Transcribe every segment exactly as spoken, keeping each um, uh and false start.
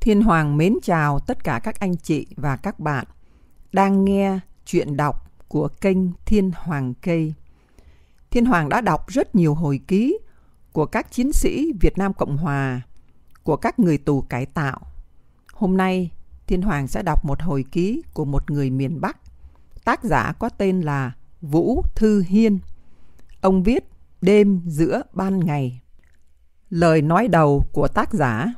Thiên Hoàng mến chào tất cả các anh chị và các bạn đang nghe chuyện đọc của kênh Thiên Hoàng Cây. Thiên Hoàng đã đọc rất nhiều hồi ký của các chiến sĩ Việt Nam Cộng Hòa, của các người tù cải tạo. Hôm nay, Thiên Hoàng sẽ đọc một hồi ký của một người miền Bắc. Tác giả có tên là Vũ Thư Hiên. Ông viết đêm giữa ban ngày. Lời nói đầu của tác giả: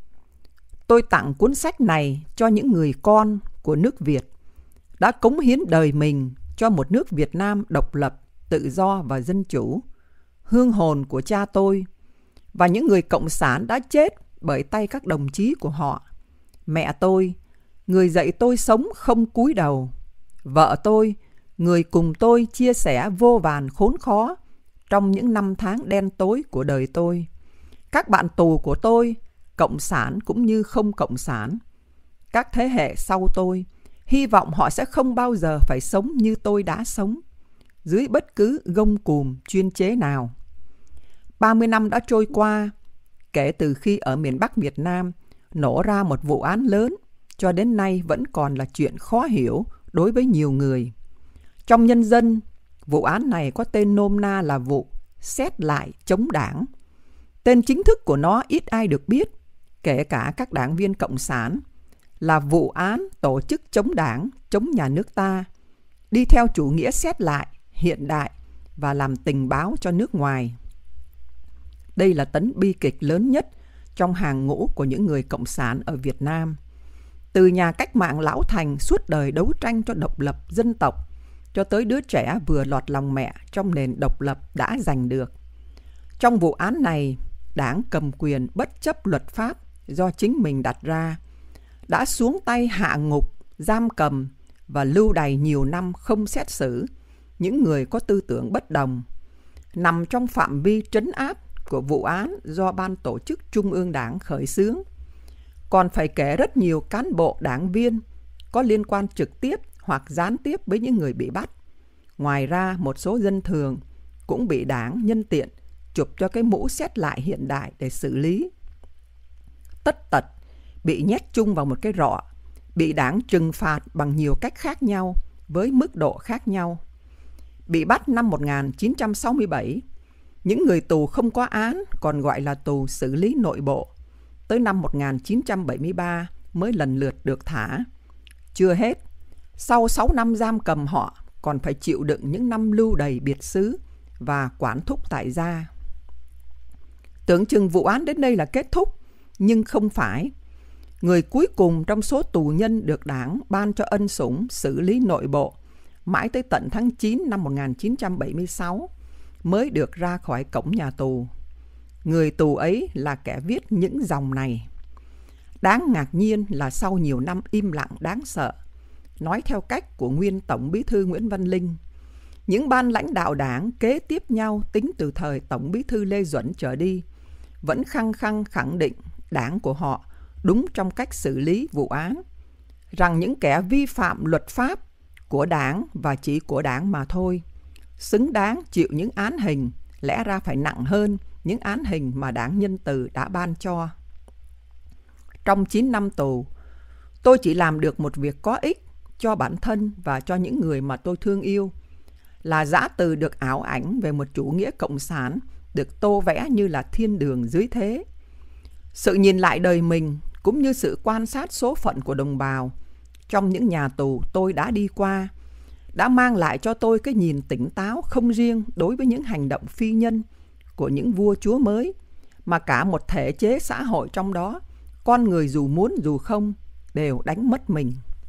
tôi tặng cuốn sách này cho những người con của nước Việt đã cống hiến đời mình cho một nước Việt Nam độc lập, tự do và dân chủ, hương hồn của cha tôi, và những người cộng sản đã chết bởi tay các đồng chí của họ. Mẹ tôi, người dạy tôi sống không cúi đầu. Vợ tôi, người cùng tôi chia sẻ vô vàn khốn khó trong những năm tháng đen tối của đời tôi. Các bạn tù của tôi, cộng sản cũng như không cộng sản. Các thế hệ sau tôi, hy vọng họ sẽ không bao giờ phải sống như tôi đã sống, dưới bất cứ gông cùm chuyên chế nào. ba mươi năm đã trôi qua, kể từ khi ở miền Bắc Việt Nam nổ ra một vụ án lớn, cho đến nay vẫn còn là chuyện khó hiểu đối với nhiều người. Trong nhân dân, vụ án này có tên nôm na là vụ xét lại chống đảng. Tên chính thức của nó ít ai được biết, kể cả các đảng viên cộng sản, là vụ án tổ chức chống đảng, chống nhà nước ta, đi theo chủ nghĩa xét lại, hiện đại và làm tình báo cho nước ngoài. Đây là tấn bi kịch lớn nhất trong hàng ngũ của những người cộng sản ở Việt Nam. Từ nhà cách mạng lão thành suốt đời đấu tranh cho độc lập dân tộc, cho tới đứa trẻ vừa lọt lòng mẹ trong nền độc lập đã giành được. Trong vụ án này, đảng cầm quyền bất chấp luật pháp do chính mình đặt ra, đã xuống tay hạ ngục, giam cầm và lưu đày nhiều năm không xét xử những người có tư tưởng bất đồng, nằm trong phạm vi trấn áp của vụ án do Ban Tổ chức Trung ương Đảng khởi xướng. Còn phải kể rất nhiều cán bộ đảng viên có liên quan trực tiếp hoặc gián tiếp với những người bị bắt. Ngoài ra, một số dân thường cũng bị đảng nhân tiện chụp cho cái mũ xét lại hiện đại để xử lý. Tất tật bị nhét chung vào một cái rọ, bị đảng trừng phạt bằng nhiều cách khác nhau với mức độ khác nhau. Bị bắt năm một nghìn chín trăm sáu mươi bảy, những người tù không có án còn gọi là tù xử lý nội bộ, tới năm một nghìn chín trăm bảy mươi ba mới lần lượt được thả. Chưa hết, sau sáu năm giam cầm họ còn phải chịu đựng những năm lưu đày biệt xứ và quản thúc tại gia. Tưởng chừng vụ án đến đây là kết thúc, nhưng không phải. Người cuối cùng trong số tù nhân được đảng ban cho ân sủng xử lý nội bộ mãi tới tận tháng chín năm một nghìn chín trăm bảy mươi sáu mới được ra khỏi cổng nhà tù. Người tù ấy là kẻ viết những dòng này. Đáng ngạc nhiên là sau nhiều năm im lặng đáng sợ, nói theo cách của nguyên Tổng Bí thư Nguyễn Văn Linh, những ban lãnh đạo đảng kế tiếp nhau tính từ thời Tổng Bí thư Lê Duẩn trở đi vẫn khăng khăng khẳng định đảng của họ đúng trong cách xử lý vụ án, rằng những kẻ vi phạm luật pháp của đảng và chỉ của đảng mà thôi, xứng đáng chịu những án hình lẽ ra phải nặng hơn những án hình mà đảng nhân từ đã ban cho. Trong chín năm tù, tôi chỉ làm được một việc có ích cho bản thân và cho những người mà tôi thương yêu, là giã từ được ảo ảnh về một chủ nghĩa cộng sản được tô vẽ như là thiên đường dưới thế. Sự nhìn lại đời mình cũng như sự quan sát số phận của đồng bào trong những nhà tù tôi đã đi qua đã mang lại cho tôi cái nhìn tỉnh táo không riêng đối với những hành động phi nhân của những vua chúa mới, mà cả một thể chế xã hội trong đó, con người dù muốn dù không đều đánh mất mình.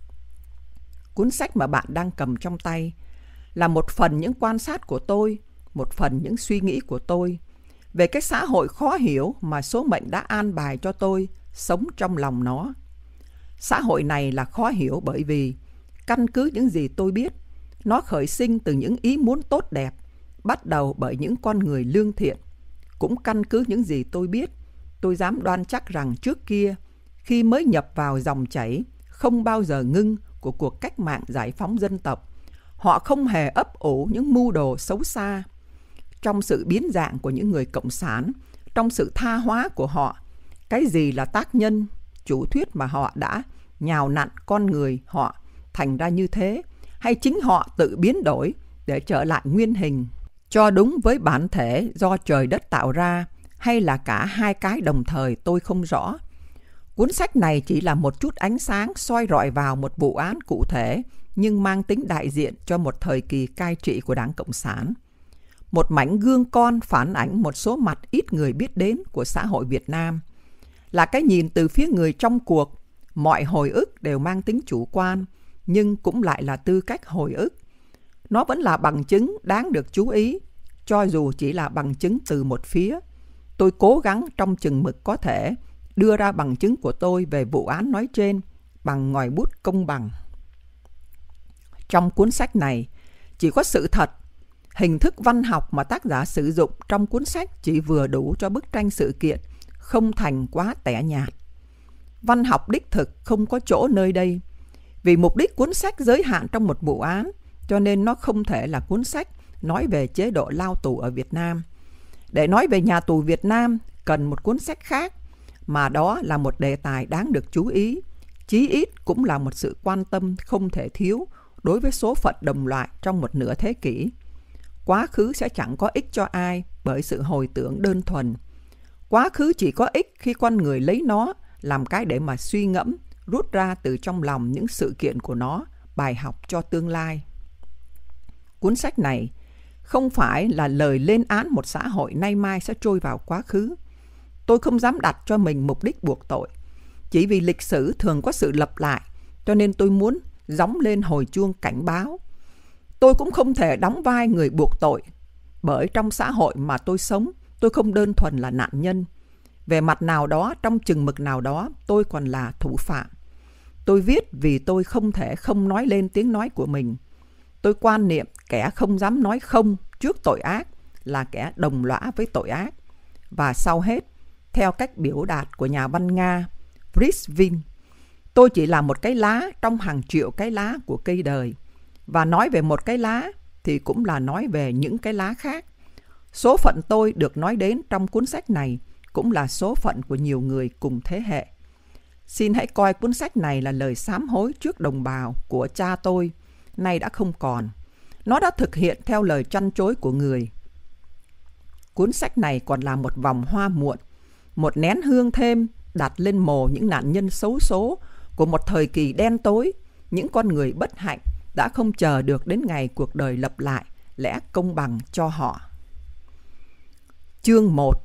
Cuốn sách mà bạn đang cầm trong tay là một phần những quan sát của tôi, một phần những suy nghĩ của tôi về cái xã hội khó hiểu mà số mệnh đã an bài cho tôi sống trong lòng nó. Xã hội này là khó hiểu bởi vì, căn cứ những gì tôi biết, nó khởi sinh từ những ý muốn tốt đẹp, bắt đầu bởi những con người lương thiện. Cũng căn cứ những gì tôi biết, tôi dám đoan chắc rằng trước kia, khi mới nhập vào dòng chảy không bao giờ ngưng của cuộc cách mạng giải phóng dân tộc, họ không hề ấp ủ những mưu đồ xấu xa. Trong sự biến dạng của những người cộng sản, trong sự tha hóa của họ, cái gì là tác nhân, chủ thuyết mà họ đã nhào nặn con người họ thành ra như thế, hay chính họ tự biến đổi để trở lại nguyên hình, cho đúng với bản thể do trời đất tạo ra, hay là cả hai cái đồng thời tôi không rõ. Cuốn sách này chỉ là một chút ánh sáng soi rọi vào một vụ án cụ thể, nhưng mang tính đại diện cho một thời kỳ cai trị của Đảng Cộng sản. Một mảnh gương con phản ảnh một số mặt ít người biết đến của xã hội Việt Nam. Là cái nhìn từ phía người trong cuộc, mọi hồi ức đều mang tính chủ quan, nhưng cũng lại là tư cách hồi ức. Nó vẫn là bằng chứng đáng được chú ý, cho dù chỉ là bằng chứng từ một phía. Tôi cố gắng trong chừng mực có thể đưa ra bằng chứng của tôi về vụ án nói trên bằng ngòi bút công bằng. Trong cuốn sách này, chỉ có sự thật. Hình thức văn học mà tác giả sử dụng trong cuốn sách chỉ vừa đủ cho bức tranh sự kiện, không thành quá tẻ nhạt. Văn học đích thực không có chỗ nơi đây. Vì mục đích cuốn sách giới hạn trong một vụ án, cho nên nó không thể là cuốn sách nói về chế độ lao tù ở Việt Nam. Để nói về nhà tù Việt Nam, cần một cuốn sách khác, mà đó là một đề tài đáng được chú ý, chí ít cũng là một sự quan tâm không thể thiếu đối với số phận đồng loại trong một nửa thế kỷ. Quá khứ sẽ chẳng có ích cho ai bởi sự hồi tưởng đơn thuần. Quá khứ chỉ có ích khi con người lấy nó làm cái để mà suy ngẫm, rút ra từ trong lòng những sự kiện của nó, bài học cho tương lai. Cuốn sách này không phải là lời lên án một xã hội nay mai sẽ trôi vào quá khứ. Tôi không dám đặt cho mình mục đích buộc tội. Chỉ vì lịch sử thường có sự lặp lại, cho nên tôi muốn gióng lên hồi chuông cảnh báo. Tôi cũng không thể đóng vai người buộc tội, bởi trong xã hội mà tôi sống, tôi không đơn thuần là nạn nhân. Về mặt nào đó, trong chừng mực nào đó, tôi còn là thủ phạm. Tôi viết vì tôi không thể không nói lên tiếng nói của mình. Tôi quan niệm kẻ không dám nói không trước tội ác là kẻ đồng lõa với tội ác. Và sau hết, theo cách biểu đạt của nhà văn Nga Prishvin, tôi chỉ là một cái lá trong hàng triệu cái lá của cây đời. Và nói về một cái lá thì cũng là nói về những cái lá khác. Số phận tôi được nói đến trong cuốn sách này cũng là số phận của nhiều người cùng thế hệ. Xin hãy coi cuốn sách này là lời sám hối trước đồng bào của cha tôi, nay đã không còn. Nó đã thực hiện theo lời trăn trối của người. Cuốn sách này còn là một vòng hoa muộn, một nén hương thêm đặt lên mồ những nạn nhân xấu số của một thời kỳ đen tối, những con người bất hạnh đã không chờ được đến ngày cuộc đời lập lại lẽ công bằng cho họ. Chương một.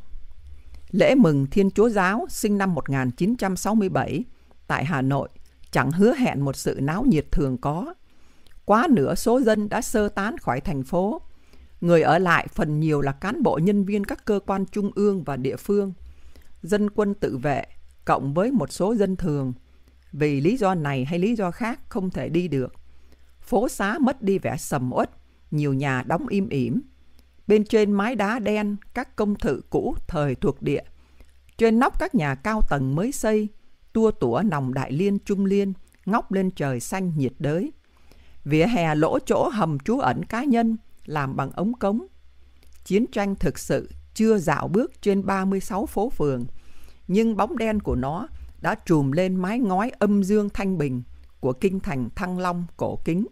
Lễ mừng Thiên Chúa Giáo sinh năm một nghìn chín trăm sáu mươi bảy tại Hà Nội chẳng hứa hẹn một sự náo nhiệt thường có. Quá nửa số dân đã sơ tán khỏi thành phố. Người ở lại phần nhiều là cán bộ nhân viên các cơ quan trung ương và địa phương, dân quân tự vệ, cộng với một số dân thường. Vì lý do này hay lý do khác không thể đi được. Phố xá mất đi vẻ sầm uất, nhiều nhà đóng im ỉm. Bên trên mái đá đen các công thự cũ thời thuộc địa. Trên nóc các nhà cao tầng mới xây, tua tủa nòng Đại Liên Trung Liên, ngóc lên trời xanh nhiệt đới. Vỉa hè lỗ chỗ hầm trú ẩn cá nhân làm bằng ống cống. Chiến tranh thực sự chưa dạo bước trên ba mươi sáu phố phường, nhưng bóng đen của nó đã trùm lên mái ngói âm dương thanh bình của kinh thành Thăng Long cổ kính.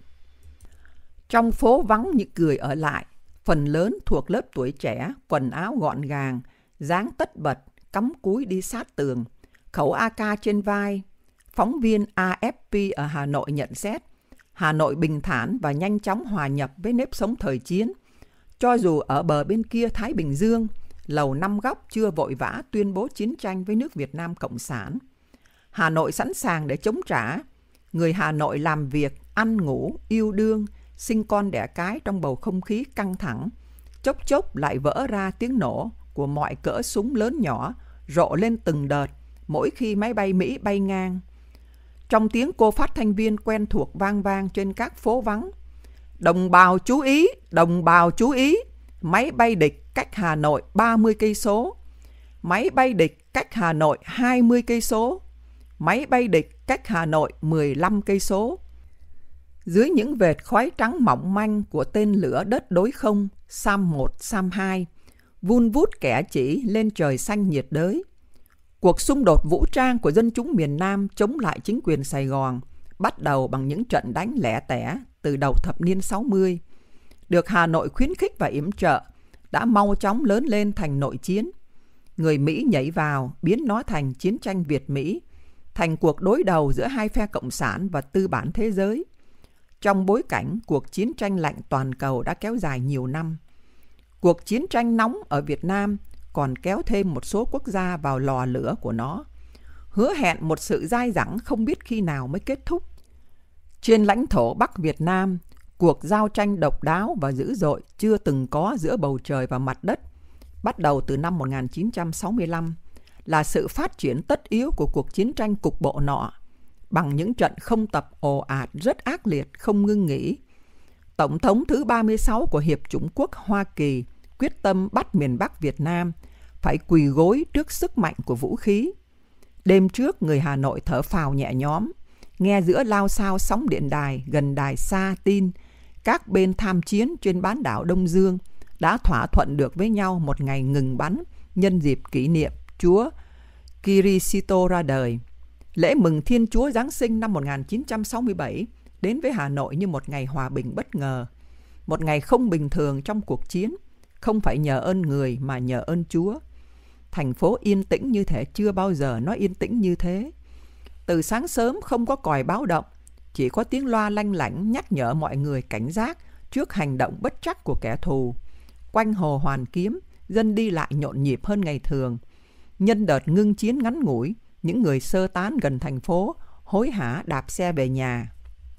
Trong phố vắng những người ở lại, phần lớn thuộc lớp tuổi trẻ, quần áo gọn gàng, dáng tất bật, cắm cúi đi sát tường, khẩu a ca trên vai. Phóng viên a ép pê ở Hà Nội nhận xét, Hà Nội bình thản và nhanh chóng hòa nhập với nếp sống thời chiến. Cho dù ở bờ bên kia Thái Bình Dương, Lầu Năm Góc chưa vội vã tuyên bố chiến tranh với nước Việt Nam Cộng sản. Hà Nội sẵn sàng để chống trả. Người Hà Nội làm việc, ăn ngủ, yêu đương, sinh con đẻ cái trong bầu không khí căng thẳng. Chốc chốc lại vỡ ra tiếng nổ của mọi cỡ súng lớn nhỏ, rộ lên từng đợt mỗi khi máy bay Mỹ bay ngang. Trong tiếng cô phát thanh viên quen thuộc vang vang trên các phố vắng. Đồng bào chú ý, đồng bào chú ý, máy bay địch cách Hà Nội ba mươi cây số. Máy bay địch cách Hà Nội hai mươi cây số. Máy bay địch cách Hà Nội mười lăm cây số. Dưới những vệt khói trắng mỏng manh của tên lửa đất đối không Sam một, Sam hai, vun vút kẻ chỉ lên trời xanh nhiệt đới. Cuộc xung đột vũ trang của dân chúng miền Nam chống lại chính quyền Sài Gòn bắt đầu bằng những trận đánh lẻ tẻ từ đầu thập niên sáu mươi, được Hà Nội khuyến khích và yểm trợ, đã mau chóng lớn lên thành nội chiến. Người Mỹ nhảy vào biến nó thành chiến tranh Việt-Mỹ, thành cuộc đối đầu giữa hai phe cộng sản và tư bản thế giới. Trong bối cảnh cuộc chiến tranh lạnh toàn cầu đã kéo dài nhiều năm, cuộc chiến tranh nóng ở Việt Nam còn kéo thêm một số quốc gia vào lò lửa của nó, hứa hẹn một sự dai dẳng không biết khi nào mới kết thúc. Trên lãnh thổ Bắc Việt Nam, cuộc giao tranh độc đáo và dữ dội chưa từng có giữa bầu trời và mặt đất, bắt đầu từ năm một nghìn chín trăm sáu mươi lăm, là sự phát triển tất yếu của cuộc chiến tranh cục bộ nọ, bằng những trận không tập ồ ạt rất ác liệt không ngưng nghỉ. Tổng thống thứ ba mươi sáu của Hiệp chủng quốc Hoa Kỳ quyết tâm bắt miền Bắc Việt Nam phải quỳ gối trước sức mạnh của vũ khí. Đêm trước, người Hà Nội thở phào nhẹ nhõm, nghe giữa lao xao sóng điện đài gần đài xa tin các bên tham chiến trên bán đảo Đông Dương đã thỏa thuận được với nhau một ngày ngừng bắn nhân dịp kỷ niệm Chúa Kitô ra đời. Lễ mừng Thiên Chúa Giáng sinh năm một nghìn chín trăm sáu mươi bảy đến với Hà Nội như một ngày hòa bình bất ngờ, một ngày không bình thường trong cuộc chiến, không phải nhờ ơn người mà nhờ ơn Chúa. Thành phố yên tĩnh như thể chưa bao giờ nó yên tĩnh như thế. Từ sáng sớm không có còi báo động, chỉ có tiếng loa lanh lảnh nhắc nhở mọi người cảnh giác trước hành động bất trắc của kẻ thù. Quanh hồ Hoàn Kiếm, dân đi lại nhộn nhịp hơn ngày thường. Nhân đợt ngưng chiến ngắn ngủi, những người sơ tán gần thành phố hối hả đạp xe về nhà.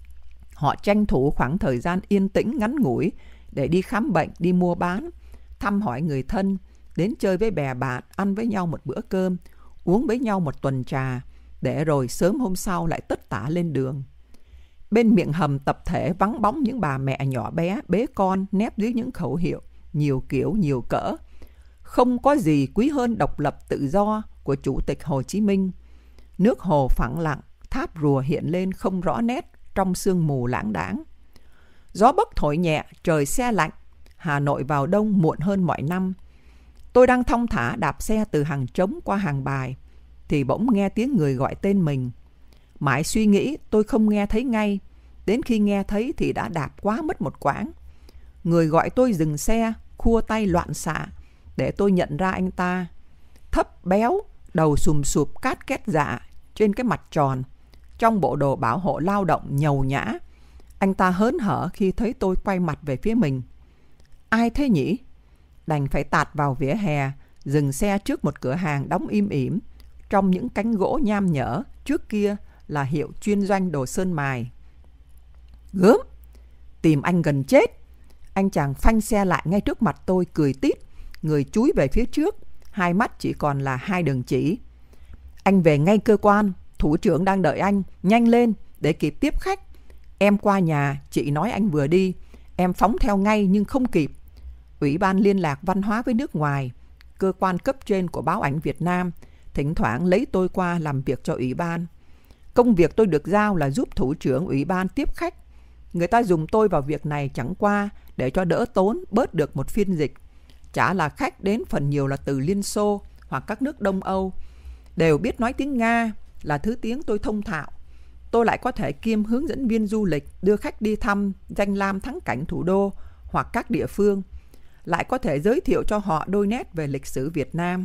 Họ tranh thủ khoảng thời gian yên tĩnh ngắn ngủi để đi khám bệnh, đi mua bán, thăm hỏi người thân, đến chơi với bè bạn, ăn với nhau một bữa cơm, uống với nhau một tuần trà, để rồi sớm hôm sau lại tất tả lên đường. Bên miệng hầm tập thể vắng bóng những bà mẹ nhỏ bé bế con nép dưới những khẩu hiệu nhiều kiểu nhiều cỡ. Không có gì quý hơn độc lập tự do của Chủ tịch Hồ Chí Minh. Nước hồ phẳng lặng, tháp rùa hiện lên không rõ nét trong sương mù lãng đãng. Gió bấc thổi nhẹ, trời se lạnh. Hà Nội vào đông muộn hơn mọi năm. Tôi đang thong thả đạp xe từ hàng Trống qua hàng Bài, thì bỗng nghe tiếng người gọi tên mình. Mãi suy nghĩ tôi không nghe thấy ngay, đến khi nghe thấy thì đã đạp quá mất một quãng. Người gọi tôi dừng xe, khua tay loạn xạ, để tôi nhận ra anh ta. Thấp béo, đầu sùm sụp cát két dạ trên cái mặt tròn, trong bộ đồ bảo hộ lao động nhầu nhã. Anh ta hớn hở khi thấy tôi quay mặt về phía mình. Ai thế nhỉ? Đành phải tạt vào vỉa hè, dừng xe trước một cửa hàng đóng im ỉm, trong những cánh gỗ nham nhở, trước kia là hiệu chuyên doanh đồ sơn mài. Gớm! Tìm anh gần chết! Anh chàng phanh xe lại ngay trước mặt tôi cười tít, người chúi về phía trước, hai mắt chỉ còn là hai đường chỉ. Anh về ngay cơ quan, thủ trưởng đang đợi anh, nhanh lên để kịp tiếp khách. Em qua nhà, chị nói anh vừa đi, em phóng theo ngay nhưng không kịp. Ủy ban liên lạc văn hóa với nước ngoài, cơ quan cấp trên của báo ảnh Việt Nam, thỉnh thoảng lấy tôi qua làm việc cho ủy ban. Công việc tôi được giao là giúp thủ trưởng ủy ban tiếp khách. Người ta dùng tôi vào việc này chẳng qua để cho đỡ tốn, bớt được một phiên dịch. Chả là khách đến phần nhiều là từ Liên Xô hoặc các nước Đông Âu, đều biết nói tiếng Nga, là thứ tiếng tôi thông thạo. Tôi lại có thể kiêm hướng dẫn viên du lịch, đưa khách đi thăm danh lam thắng cảnh thủ đô hoặc các địa phương, lại có thể giới thiệu cho họ đôi nét về lịch sử Việt Nam.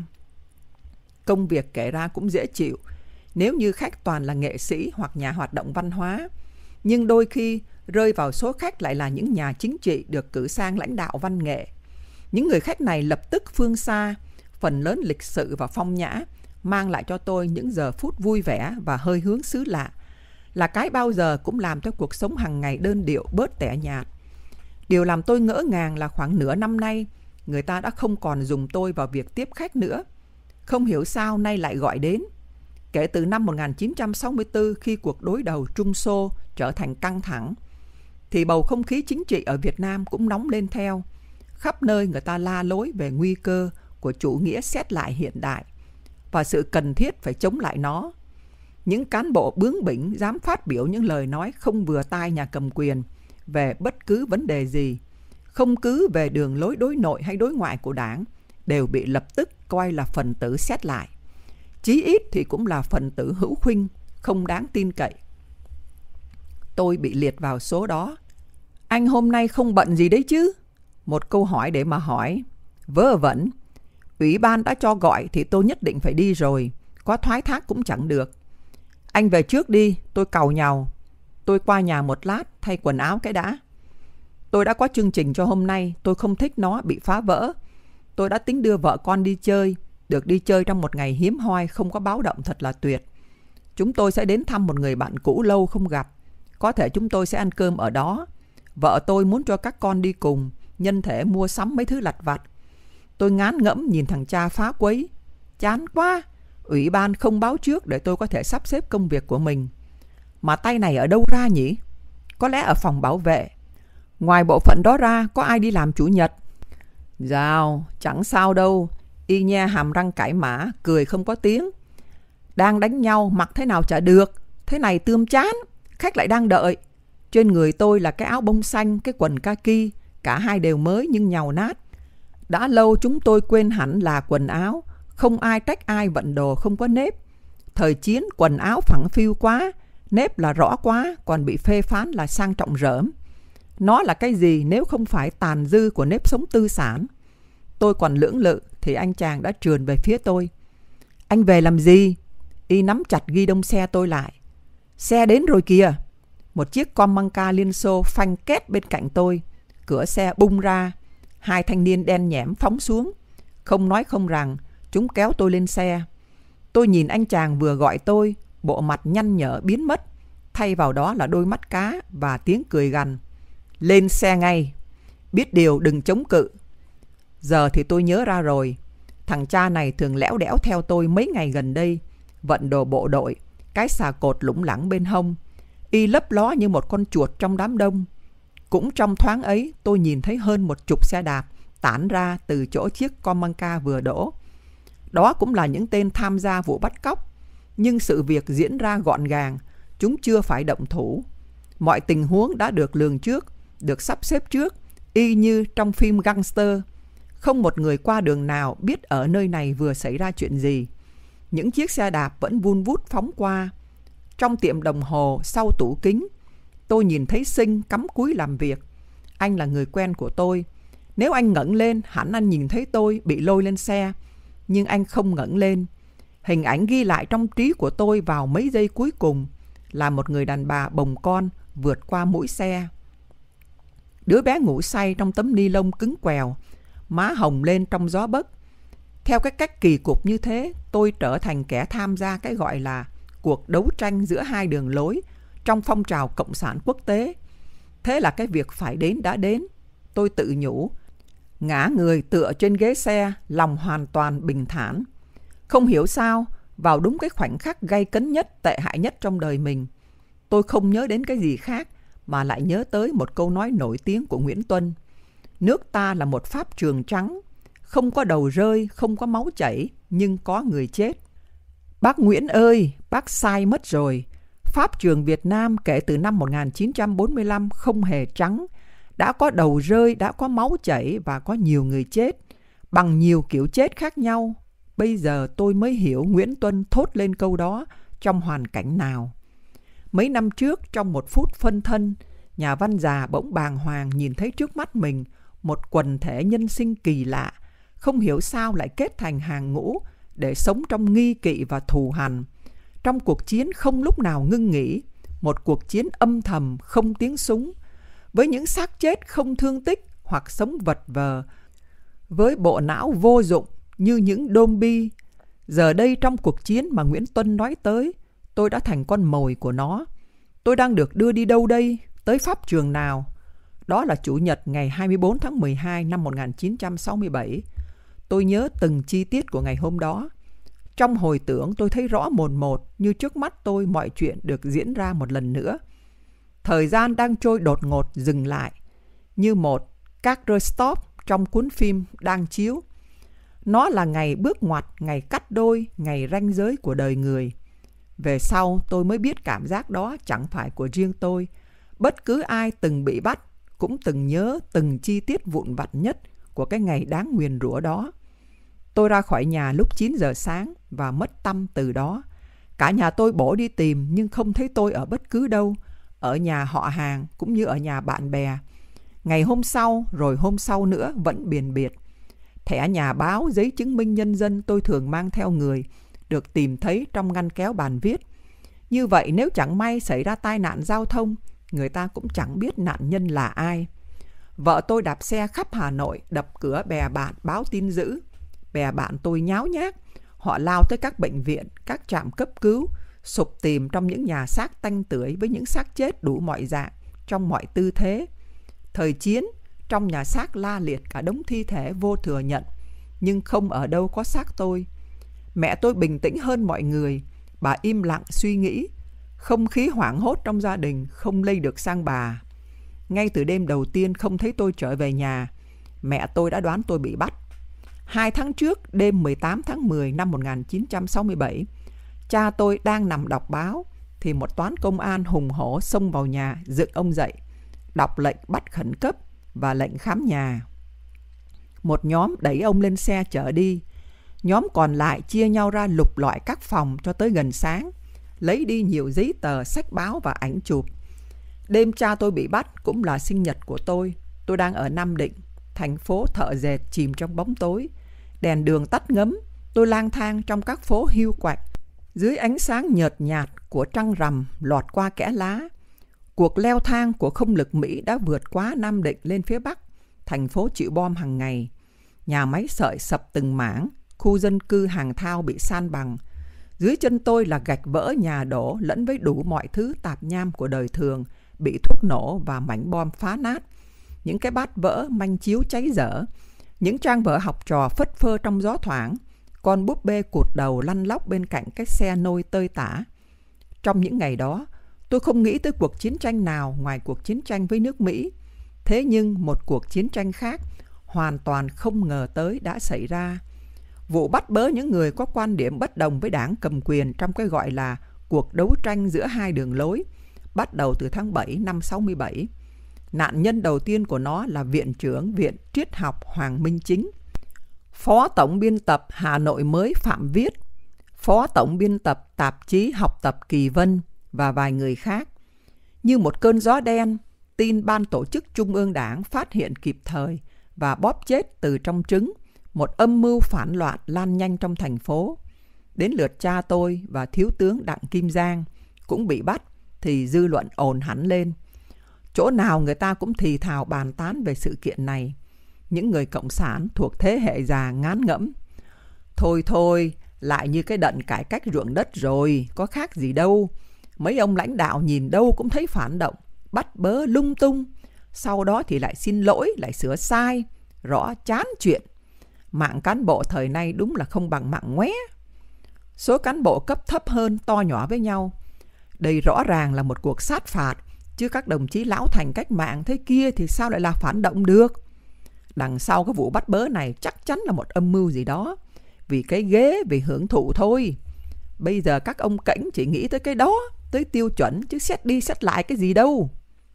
Công việc kể ra cũng dễ chịu nếu như khách toàn là nghệ sĩ hoặc nhà hoạt động văn hóa, nhưng đôi khi rơi vào số khách lại là những nhà chính trị được cử sang lãnh đạo văn nghệ. Những người khách này lập tức phương xa, phần lớn lịch sự và phong nhã, mang lại cho tôi những giờ phút vui vẻ và hơi hướng xứ lạ, là cái bao giờ cũng làm cho cuộc sống hàng ngày đơn điệu bớt tẻ nhạt. Điều làm tôi ngỡ ngàng là khoảng nửa năm nay, người ta đã không còn dùng tôi vào việc tiếp khách nữa. Không hiểu sao nay lại gọi đến. Kể từ năm một nghìn chín trăm sáu mươi tư, khi cuộc đối đầu Trung Xô trở thành căng thẳng, thì bầu không khí chính trị ở Việt Nam cũng nóng lên theo. Khắp nơi người ta la lối về nguy cơ của chủ nghĩa xét lại hiện đại và sự cần thiết phải chống lại nó. Những cán bộ bướng bỉnh dám phát biểu những lời nói không vừa tai nhà cầm quyền về bất cứ vấn đề gì, không cứ về đường lối đối nội hay đối ngoại của Đảng, đều bị lập tức coi là phần tử xét lại. chí ít thì cũng là phần tử hữu khuynh, không đáng tin cậy. Tôi bị liệt vào số đó. Anh hôm nay không bận gì đấy chứ? Một câu hỏi để mà hỏi. Vớ vẩn. Ủy ban đã cho gọi thì tôi nhất định phải đi rồi. Có thoái thác cũng chẳng được. Anh về trước đi, tôi càu nhàu. Tôi qua nhà một lát, thay quần áo cái đã. Tôi đã có chương trình cho hôm nay, tôi không thích nó bị phá vỡ. Tôi đã tính đưa vợ con đi chơi. Được đi chơi trong một ngày hiếm hoi, không có báo động thật là tuyệt. Chúng tôi sẽ đến thăm một người bạn cũ lâu không gặp. Có thể chúng tôi sẽ ăn cơm ở đó. Vợ tôi muốn cho các con đi cùng, nhân thể mua sắm mấy thứ lặt vặt. Tôi ngán ngẫm nhìn thằng cha phá quấy. Chán quá, ủy ban không báo trước để tôi có thể sắp xếp công việc của mình. Mà tay này ở đâu ra nhỉ? Có lẽ ở phòng bảo vệ. Ngoài bộ phận đó ra, có ai đi làm chủ nhật? Dào, chẳng sao đâu. Y nha hàm răng cãi mã, cười không có tiếng. Đang đánh nhau, mặc thế nào chả được. Thế này tươm chán, khách lại đang đợi. Trên người tôi là cái áo bông xanh, cái quần kaki. Cả hai đều mới nhưng nhàu nát. Đã lâu chúng tôi quên hẳn là quần áo. Không ai trách ai vận đồ không có nếp. Thời chiến quần áo phẳng phiu quá, nếp là rõ quá, còn bị phê phán là sang trọng rỡm. Nó là cái gì nếu không phải tàn dư của nếp sống tư sản? Tôi còn lưỡng lự thì anh chàng đã trườn về phía tôi. Anh về làm gì? Y nắm chặt ghi đông xe tôi lại. Xe đến rồi kìa. Một chiếc Comanca Liên Xô phanh két bên cạnh tôi. Cửa xe bung ra. Hai thanh niên đen nhẽm phóng xuống. Không nói không rằng, chúng kéo tôi lên xe. Tôi nhìn anh chàng vừa gọi tôi, bộ mặt nhăn nhở biến mất. Thay vào đó là đôi mắt cá và tiếng cười gằn. Lên xe ngay. Biết điều đừng chống cự. Giờ thì tôi nhớ ra rồi. Thằng cha này thường lẽo đẽo theo tôi mấy ngày gần đây. Vận đồ bộ đội, cái xà cột lủng lẳng bên hông. Y lấp ló như một con chuột trong đám đông. Cũng trong thoáng ấy, tôi nhìn thấy hơn một chục xe đạp tản ra từ chỗ chiếc Comanca vừa đổ. Đó cũng là những tên tham gia vụ bắt cóc. Nhưng sự việc diễn ra gọn gàng, chúng chưa phải động thủ. Mọi tình huống đã được lường trước, được sắp xếp trước, y như trong phim gangster. Không một người qua đường nào biết ở nơi này vừa xảy ra chuyện gì. Những chiếc xe đạp vẫn vun vút phóng qua. Trong tiệm đồng hồ sau tủ kính, tôi nhìn thấy Sinh cắm cúi làm việc. Anh là người quen của tôi. Nếu anh ngẩng lên, hẳn anh nhìn thấy tôi bị lôi lên xe. Nhưng anh không ngẩng lên. Hình ảnh ghi lại trong trí của tôi vào mấy giây cuối cùng là một người đàn bà bồng con vượt qua mũi xe. Đứa bé ngủ say trong tấm ni lông cứng quèo, má hồng lên trong gió bấc. Theo cái cách kỳ cục như thế, tôi trở thành kẻ tham gia cái gọi là cuộc đấu tranh giữa hai đường lối trong phong trào cộng sản quốc tế. Thế là cái việc phải đến đã đến. Tôi tự nhủ, ngã người tựa trên ghế xe, lòng hoàn toàn bình thản. Không hiểu sao, vào đúng cái khoảnh khắc gay cấn nhất, tệ hại nhất trong đời mình, tôi không nhớ đến cái gì khác mà lại nhớ tới một câu nói nổi tiếng của Nguyễn Tuân. Nước ta là một pháp trường trắng, không có đầu rơi, không có máu chảy, nhưng có người chết. Bác Nguyễn ơi, bác sai mất rồi. Pháp trường Việt Nam kể từ năm một nghìn chín trăm bốn mươi lăm không hề trắng. Đã có đầu rơi, đã có máu chảy và có nhiều người chết, bằng nhiều kiểu chết khác nhau. Bây giờ tôi mới hiểu Nguyễn Tuân thốt lên câu đó trong hoàn cảnh nào. Mấy năm trước, trong một phút phân thân, nhà văn già bỗng bàng hoàng nhìn thấy trước mắt mình một quần thể nhân sinh kỳ lạ, không hiểu sao lại kết thành hàng ngũ để sống trong nghi kỵ và thù hằn. Trong cuộc chiến không lúc nào ngưng nghỉ, một cuộc chiến âm thầm không tiếng súng, với những xác chết không thương tích hoặc sống vật vờ, với bộ não vô dụng như những đôm bi. Giờ đây trong cuộc chiến mà Nguyễn Tuân nói tới, tôi đã thành con mồi của nó. Tôi đang được đưa đi đâu đây? Tới pháp trường nào? Đó là Chủ nhật ngày hai mươi bốn tháng mười hai năm một nghìn chín trăm sáu mươi bảy. Tôi nhớ từng chi tiết của ngày hôm đó. Trong hồi tưởng tôi thấy rõ mồn một, như trước mắt tôi mọi chuyện được diễn ra một lần nữa. Thời gian đang trôi đột ngột dừng lại, như một character stop trong cuốn phim đang chiếu. Nó là ngày bước ngoặt, ngày cắt đôi, ngày ranh giới của đời người. Về sau tôi mới biết cảm giác đó chẳng phải của riêng tôi. Bất cứ ai từng bị bắt cũng từng nhớ từng chi tiết vụn vặt nhất của cái ngày đáng nguyền rủa đó. Tôi ra khỏi nhà lúc chín giờ sáng và mất tăm từ đó. Cả nhà tôi bổ đi tìm nhưng không thấy tôi ở bất cứ đâu, ở nhà họ hàng cũng như ở nhà bạn bè. Ngày hôm sau rồi hôm sau nữa vẫn biền biệt. Thẻ nhà báo, giấy chứng minh nhân dân tôi thường mang theo người, được tìm thấy trong ngăn kéo bàn viết. Như vậy nếu chẳng may xảy ra tai nạn giao thông, người ta cũng chẳng biết nạn nhân là ai. Vợ tôi đạp xe khắp Hà Nội, đập cửa bè bạn báo tin dữ. Bè bạn tôi nháo nhác, họ lao tới các bệnh viện, các trạm cấp cứu, sục tìm trong những nhà xác tanh tưởi với những xác chết đủ mọi dạng, trong mọi tư thế. Thời chiến, trong nhà xác la liệt cả đống thi thể vô thừa nhận, nhưng không ở đâu có xác tôi. Mẹ tôi bình tĩnh hơn mọi người, bà im lặng suy nghĩ. Không khí hoảng hốt trong gia đình không lây được sang bà. Ngay từ đêm đầu tiên không thấy tôi trở về nhà, mẹ tôi đã đoán tôi bị bắt. Hai tháng trước, đêm mười tám tháng mười năm một nghìn chín trăm sáu mươi bảy, cha tôi đang nằm đọc báo, thì một toán công an hùng hổ xông vào nhà dựng ông dậy, đọc lệnh bắt khẩn cấp và lệnh khám nhà. Một nhóm đẩy ông lên xe chở đi. Nhóm còn lại chia nhau ra lục lọi các phòng cho tới gần sáng, lấy đi nhiều giấy tờ, sách báo và ảnh chụp. Đêm cha tôi bị bắt cũng là sinh nhật của tôi. Tôi đang ở Nam Định, thành phố thợ dệt chìm trong bóng tối. Đèn đường tắt ngấm, tôi lang thang trong các phố hiu quạnh, dưới ánh sáng nhợt nhạt của trăng rằm lọt qua kẽ lá. Cuộc leo thang của không lực Mỹ đã vượt quá Nam Định lên phía Bắc, thành phố chịu bom hàng ngày. Nhà máy sợi sập từng mảng, khu dân cư hàng thao bị san bằng. Dưới chân tôi là gạch vỡ nhà đổ lẫn với đủ mọi thứ tạp nham của đời thường, bị thuốc nổ và mảnh bom phá nát. Những cái bát vỡ, manh chiếu cháy dở, những trang vở học trò phất phơ trong gió thoảng, con búp bê cụt đầu lăn lóc bên cạnh cái xe nôi tơi tả. Trong những ngày đó, tôi không nghĩ tới cuộc chiến tranh nào ngoài cuộc chiến tranh với nước Mỹ. Thế nhưng một cuộc chiến tranh khác, hoàn toàn không ngờ tới đã xảy ra. Vụ bắt bớ những người có quan điểm bất đồng với đảng cầm quyền trong cái gọi là cuộc đấu tranh giữa hai đường lối, bắt đầu từ tháng bảy năm sáu mươi bảy. Nạn nhân đầu tiên của nó là Viện trưởng Viện Triết học Hoàng Minh Chính, Phó Tổng biên tập Hà Nội Mới Phạm Viết, Phó Tổng biên tập tạp chí Học tập Kỳ Vân và vài người khác. Như một cơn gió đen, tin ban tổ chức Trung ương Đảng phát hiện kịp thời và bóp chết từ trong trứng một âm mưu phản loạn lan nhanh trong thành phố. Đến lượt cha tôi và Thiếu tướng Đặng Kim Giang cũng bị bắt thì dư luận ồn hẳn lên. Chỗ nào người ta cũng thì thào bàn tán về sự kiện này. Những người cộng sản thuộc thế hệ già ngán ngẩm. Thôi thôi, lại như cái đận cải cách ruộng đất rồi, có khác gì đâu. Mấy ông lãnh đạo nhìn đâu cũng thấy phản động, bắt bớ lung tung. Sau đó thì lại xin lỗi, lại sửa sai. Rõ chán chuyện. Mạng cán bộ thời nay đúng là không bằng mạng ngoé. Số cán bộ cấp thấp hơn to nhỏ với nhau. Đây rõ ràng là một cuộc sát phạt, chứ các đồng chí lão thành cách mạng thế kia thì sao lại là phản động được. Đằng sau cái vụ bắt bớ này chắc chắn là một âm mưu gì đó. Vì cái ghế, vì hưởng thụ thôi. Bây giờ các ông cảnh chỉ nghĩ tới cái đó, tới tiêu chuẩn, chứ xét đi xét lại cái gì đâu.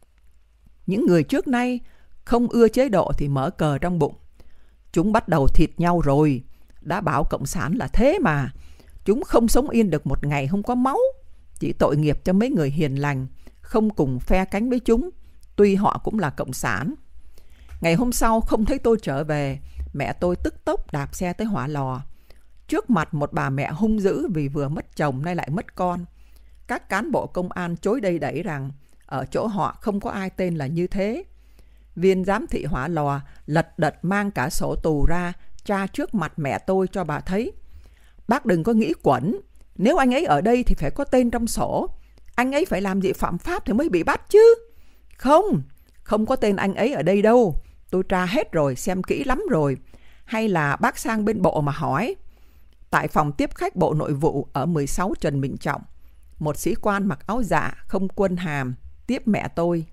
Những người trước nay không ưa chế độ thì mở cờ trong bụng. Chúng bắt đầu thịt nhau rồi. Đã bảo cộng sản là thế mà. Chúng không sống yên được một ngày không có máu. Chỉ tội nghiệp cho mấy người hiền lành, không cùng phe cánh với chúng, tuy họ cũng là cộng sản. Ngày hôm sau không thấy tôi trở về, mẹ tôi tức tốc đạp xe tới Hỏa Lò. Trước mặt một bà mẹ hung dữ vì vừa mất chồng nay lại mất con. Các cán bộ công an chối đầy đẩy rằng ở chỗ họ không có ai tên là như thế. Viên giám thị Hỏa Lò lật đật mang cả sổ tù ra, tra trước mặt mẹ tôi cho bà thấy. Bác đừng có nghĩ quẩn, nếu anh ấy ở đây thì phải có tên trong sổ. Anh ấy phải làm gì phạm pháp thì mới bị bắt chứ. Không, không có tên anh ấy ở đây đâu. Tôi tra hết rồi, xem kỹ lắm rồi. Hay là bác sang bên bộ mà hỏi. Tại phòng tiếp khách Bộ Nội vụ ở mười sáu Trần Bình Trọng, một sĩ quan mặc áo dạ không quân hàm tiếp mẹ tôi.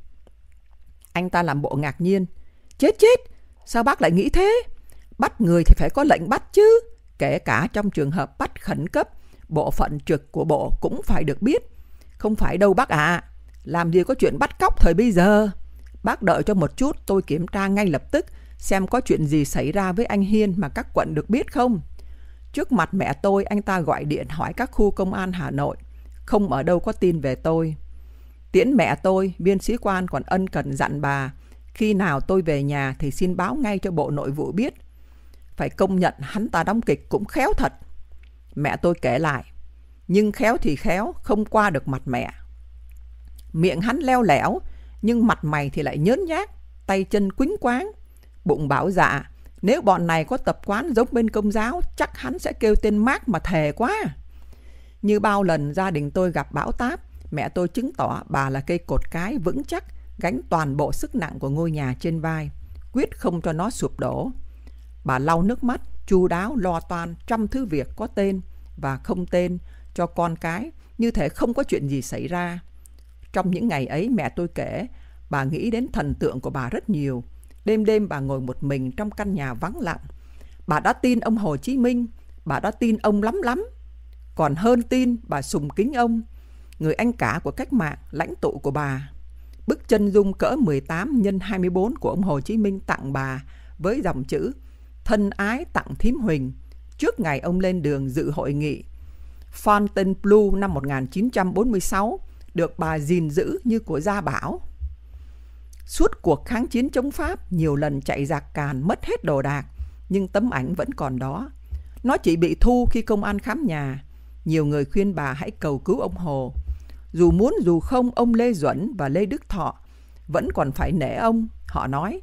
Anh ta làm bộ ngạc nhiên. Chết chết, sao bác lại nghĩ thế? Bắt người thì phải có lệnh bắt chứ. Kể cả trong trường hợp bắt khẩn cấp, bộ phận trực của bộ cũng phải được biết. Không phải đâu bác ạ, à. Làm gì có chuyện bắt cóc thời bây giờ. Bác đợi cho một chút, tôi kiểm tra ngay lập tức xem có chuyện gì xảy ra với anh Hiên mà các quận được biết không. Trước mặt mẹ tôi, anh ta gọi điện hỏi các khu công an Hà Nội, không ở đâu có tin về tôi. Tiễn mẹ tôi, viên sĩ quan còn ân cần dặn bà, khi nào tôi về nhà thì xin báo ngay cho Bộ Nội vụ biết. Phải công nhận hắn ta đóng kịch cũng khéo thật. Mẹ tôi kể lại, nhưng khéo thì khéo, không qua được mặt mẹ. Miệng hắn leo lẻo, nhưng mặt mày thì lại nhớn nhác, tay chân quýnh quáng. Bụng bảo dạ, nếu bọn này có tập quán giống bên Công giáo, chắc hắn sẽ kêu tên Mác mà thề quá. Như bao lần gia đình tôi gặp bão táp, mẹ tôi chứng tỏ bà là cây cột cái vững chắc, gánh toàn bộ sức nặng của ngôi nhà trên vai, quyết không cho nó sụp đổ. Bà lau nước mắt, chu đáo lo toan trăm thứ việc có tên và không tên cho con cái, như thể không có chuyện gì xảy ra. Trong những ngày ấy, mẹ tôi kể, bà nghĩ đến thần tượng của bà rất nhiều. Đêm đêm bà ngồi một mình trong căn nhà vắng lặng. Bà đã tin ông Hồ Chí Minh, bà đã tin ông lắm lắm. Còn hơn tin, bà sùng kính ông, người anh cả của cách mạng, lãnh tụ của bà. Bức chân dung cỡ mười tám nhân hai mươi bốn của ông Hồ Chí Minh tặng bà với dòng chữ thân ái tặng thím Huỳnh, trước ngày ông lên đường dự hội nghị Fontainebleau năm một nghìn chín trăm bốn mươi sáu, được bà gìn giữ như của gia bảo. Suốt cuộc kháng chiến chống Pháp, nhiều lần chạy giặc càn mất hết đồ đạc, nhưng tấm ảnh vẫn còn đó. Nó chỉ bị thu khi công an khám nhà. Nhiều người khuyên bà hãy cầu cứu ông Hồ. Dù muốn dù không, ông Lê Duẩn và Lê Đức Thọ vẫn còn phải nể ông. Họ nói,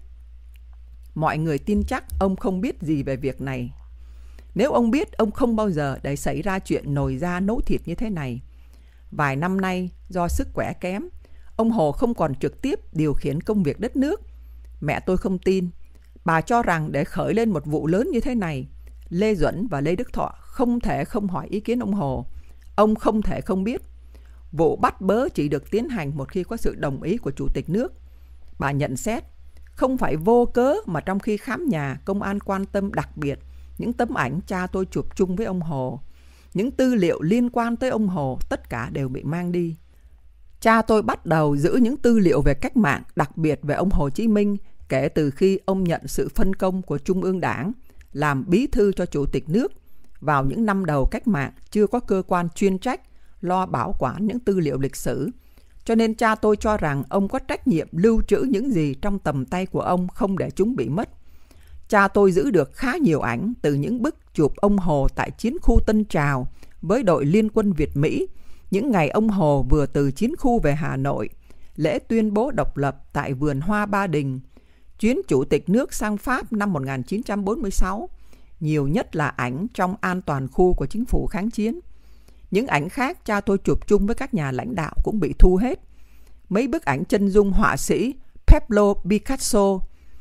mọi người tin chắc ông không biết gì về việc này. Nếu ông biết, ông không bao giờ để xảy ra chuyện nồi da nấu thịt như thế này. Vài năm nay, do sức khỏe kém, ông Hồ không còn trực tiếp điều khiển công việc đất nước. Mẹ tôi không tin. Bà cho rằng để khởi lên một vụ lớn như thế này, Lê Duẩn và Lê Đức Thọ không thể không hỏi ý kiến ông Hồ. Ông không thể không biết. Vụ bắt bớ chỉ được tiến hành một khi có sự đồng ý của Chủ tịch nước. Bà nhận xét, không phải vô cớ mà trong khi khám nhà, công an quan tâm đặc biệt những tấm ảnh cha tôi chụp chung với ông Hồ. Những tư liệu liên quan tới ông Hồ tất cả đều bị mang đi. Cha tôi bắt đầu giữ những tư liệu về cách mạng, đặc biệt về ông Hồ Chí Minh, kể từ khi ông nhận sự phân công của Trung ương Đảng làm bí thư cho Chủ tịch nước. Vào những năm đầu cách mạng, chưa có cơ quan chuyên trách lo bảo quản những tư liệu lịch sử. Cho nên cha tôi cho rằng ông có trách nhiệm lưu trữ những gì trong tầm tay của ông, không để chúng bị mất. Cha tôi giữ được khá nhiều ảnh từ những bức chụp ông Hồ tại chiến khu Tân Trào với đội Liên quân Việt Mỹ, những ngày ông Hồ vừa từ chiến khu về Hà Nội, lễ tuyên bố độc lập tại vườn hoa Ba Đình, chuyến Chủ tịch nước sang Pháp năm một nghìn chín trăm bốn mươi sáu, nhiều nhất là ảnh trong an toàn khu của chính phủ kháng chiến. Những ảnh khác cha tôi chụp chung với các nhà lãnh đạo cũng bị thu hết. Mấy bức ảnh chân dung họa sĩ Pablo Picasso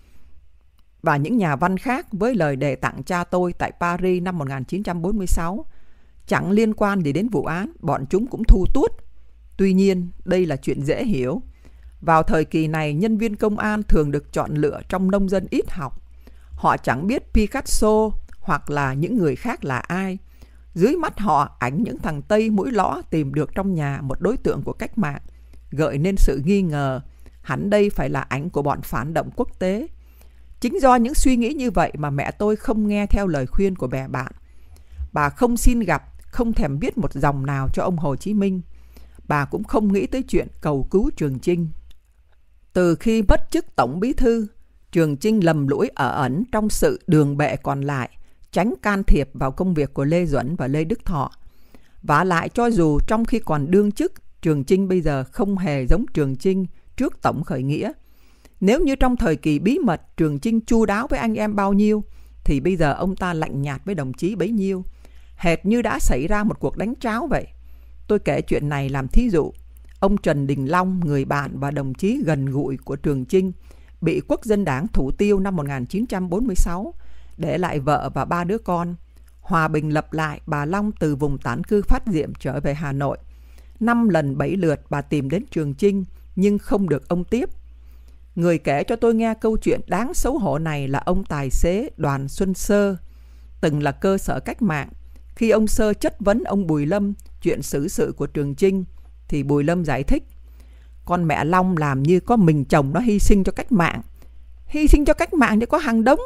và những nhà văn khác với lời đề tặng cha tôi tại Paris năm một nghìn chín trăm bốn mươi sáu. Chẳng liên quan gì đến vụ án, bọn chúng cũng thu tuốt. Tuy nhiên, đây là chuyện dễ hiểu. Vào thời kỳ này, nhân viên công an thường được chọn lựa trong nông dân ít học. Họ chẳng biết Picasso hoặc là những người khác là ai. Dưới mắt họ, ảnh những thằng Tây mũi lõ tìm được trong nhà một đối tượng của cách mạng, gợi nên sự nghi ngờ, hẳn đây phải là ảnh của bọn phản động quốc tế. Chính do những suy nghĩ như vậy mà mẹ tôi không nghe theo lời khuyên của bè bạn. Bà không xin gặp, không thèm viết một dòng nào cho ông Hồ Chí Minh. Bà cũng không nghĩ tới chuyện cầu cứu Trường Chinh. Từ khi mất chức Tổng Bí thư, Trường Chinh lầm lũi ở ẩn trong sự đường bệ còn lại, tránh can thiệp vào công việc của Lê Duẩn và Lê Đức Thọ. Vả lại cho dù trong khi còn đương chức, Trường Chinh bây giờ không hề giống Trường Chinh trước Tổng khởi nghĩa. Nếu như trong thời kỳ bí mật Trường Chinh chu đáo với anh em bao nhiêu, thì bây giờ ông ta lạnh nhạt với đồng chí bấy nhiêu, hệt như đã xảy ra một cuộc đánh tráo vậy. Tôi kể chuyện này làm thí dụ. Ông Trần Đình Long, người bạn và đồng chí gần gũi của Trường Chinh, bị Quốc dân Đảng thủ tiêu năm một nghìn chín trăm bốn mươi sáu, để lại vợ và ba đứa con. Hòa bình lập lại, bà Long từ vùng tản cư Phát Diệm trở về Hà Nội. Năm lần bảy lượt bà tìm đến Trường Chinh, nhưng không được ông tiếp. Người kể cho tôi nghe câu chuyện đáng xấu hổ này là ông tài xế Đoàn Xuân Sơ, từng là cơ sở cách mạng. Khi ông Sơ chất vấn ông Bùi Lâm chuyện xử sự của Trường Chinh, thì Bùi Lâm giải thích, con mẹ Long làm như có mình chồng nó hy sinh cho cách mạng. Hy sinh cho cách mạng thì có hàng đống.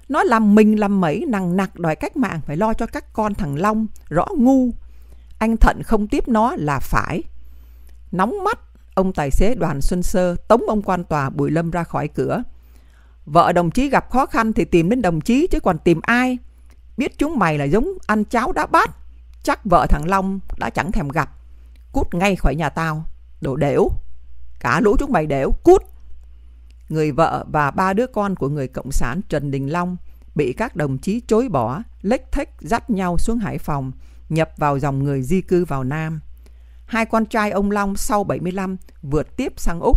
Nó làm mình làm mẩy nằng nặc đòi cách mạng phải lo cho các con thằng Long, rõ ngu. Anh Thận không tiếp nó là phải. Nóng mắt, ông tài xế Đoàn Xuân Sơ tống ông quan tòa Bùi Lâm ra khỏi cửa. Vợ đồng chí gặp khó khăn thì tìm đến đồng chí chứ còn tìm ai. Biết chúng mày là giống ăn cháo đá bát, chắc vợ thằng Long đã chẳng thèm gặp. Cút ngay khỏi nhà tao, đồ đểu. Cả lũ chúng mày đểu, cút. Người vợ và ba đứa con của người cộng sản Trần Đình Long bị các đồng chí chối bỏ, lếch thếch dắt nhau xuống Hải Phòng, nhập vào dòng người di cư vào Nam. Hai con trai ông Long sau bảy mươi lăm vượt tiếp sang Úc.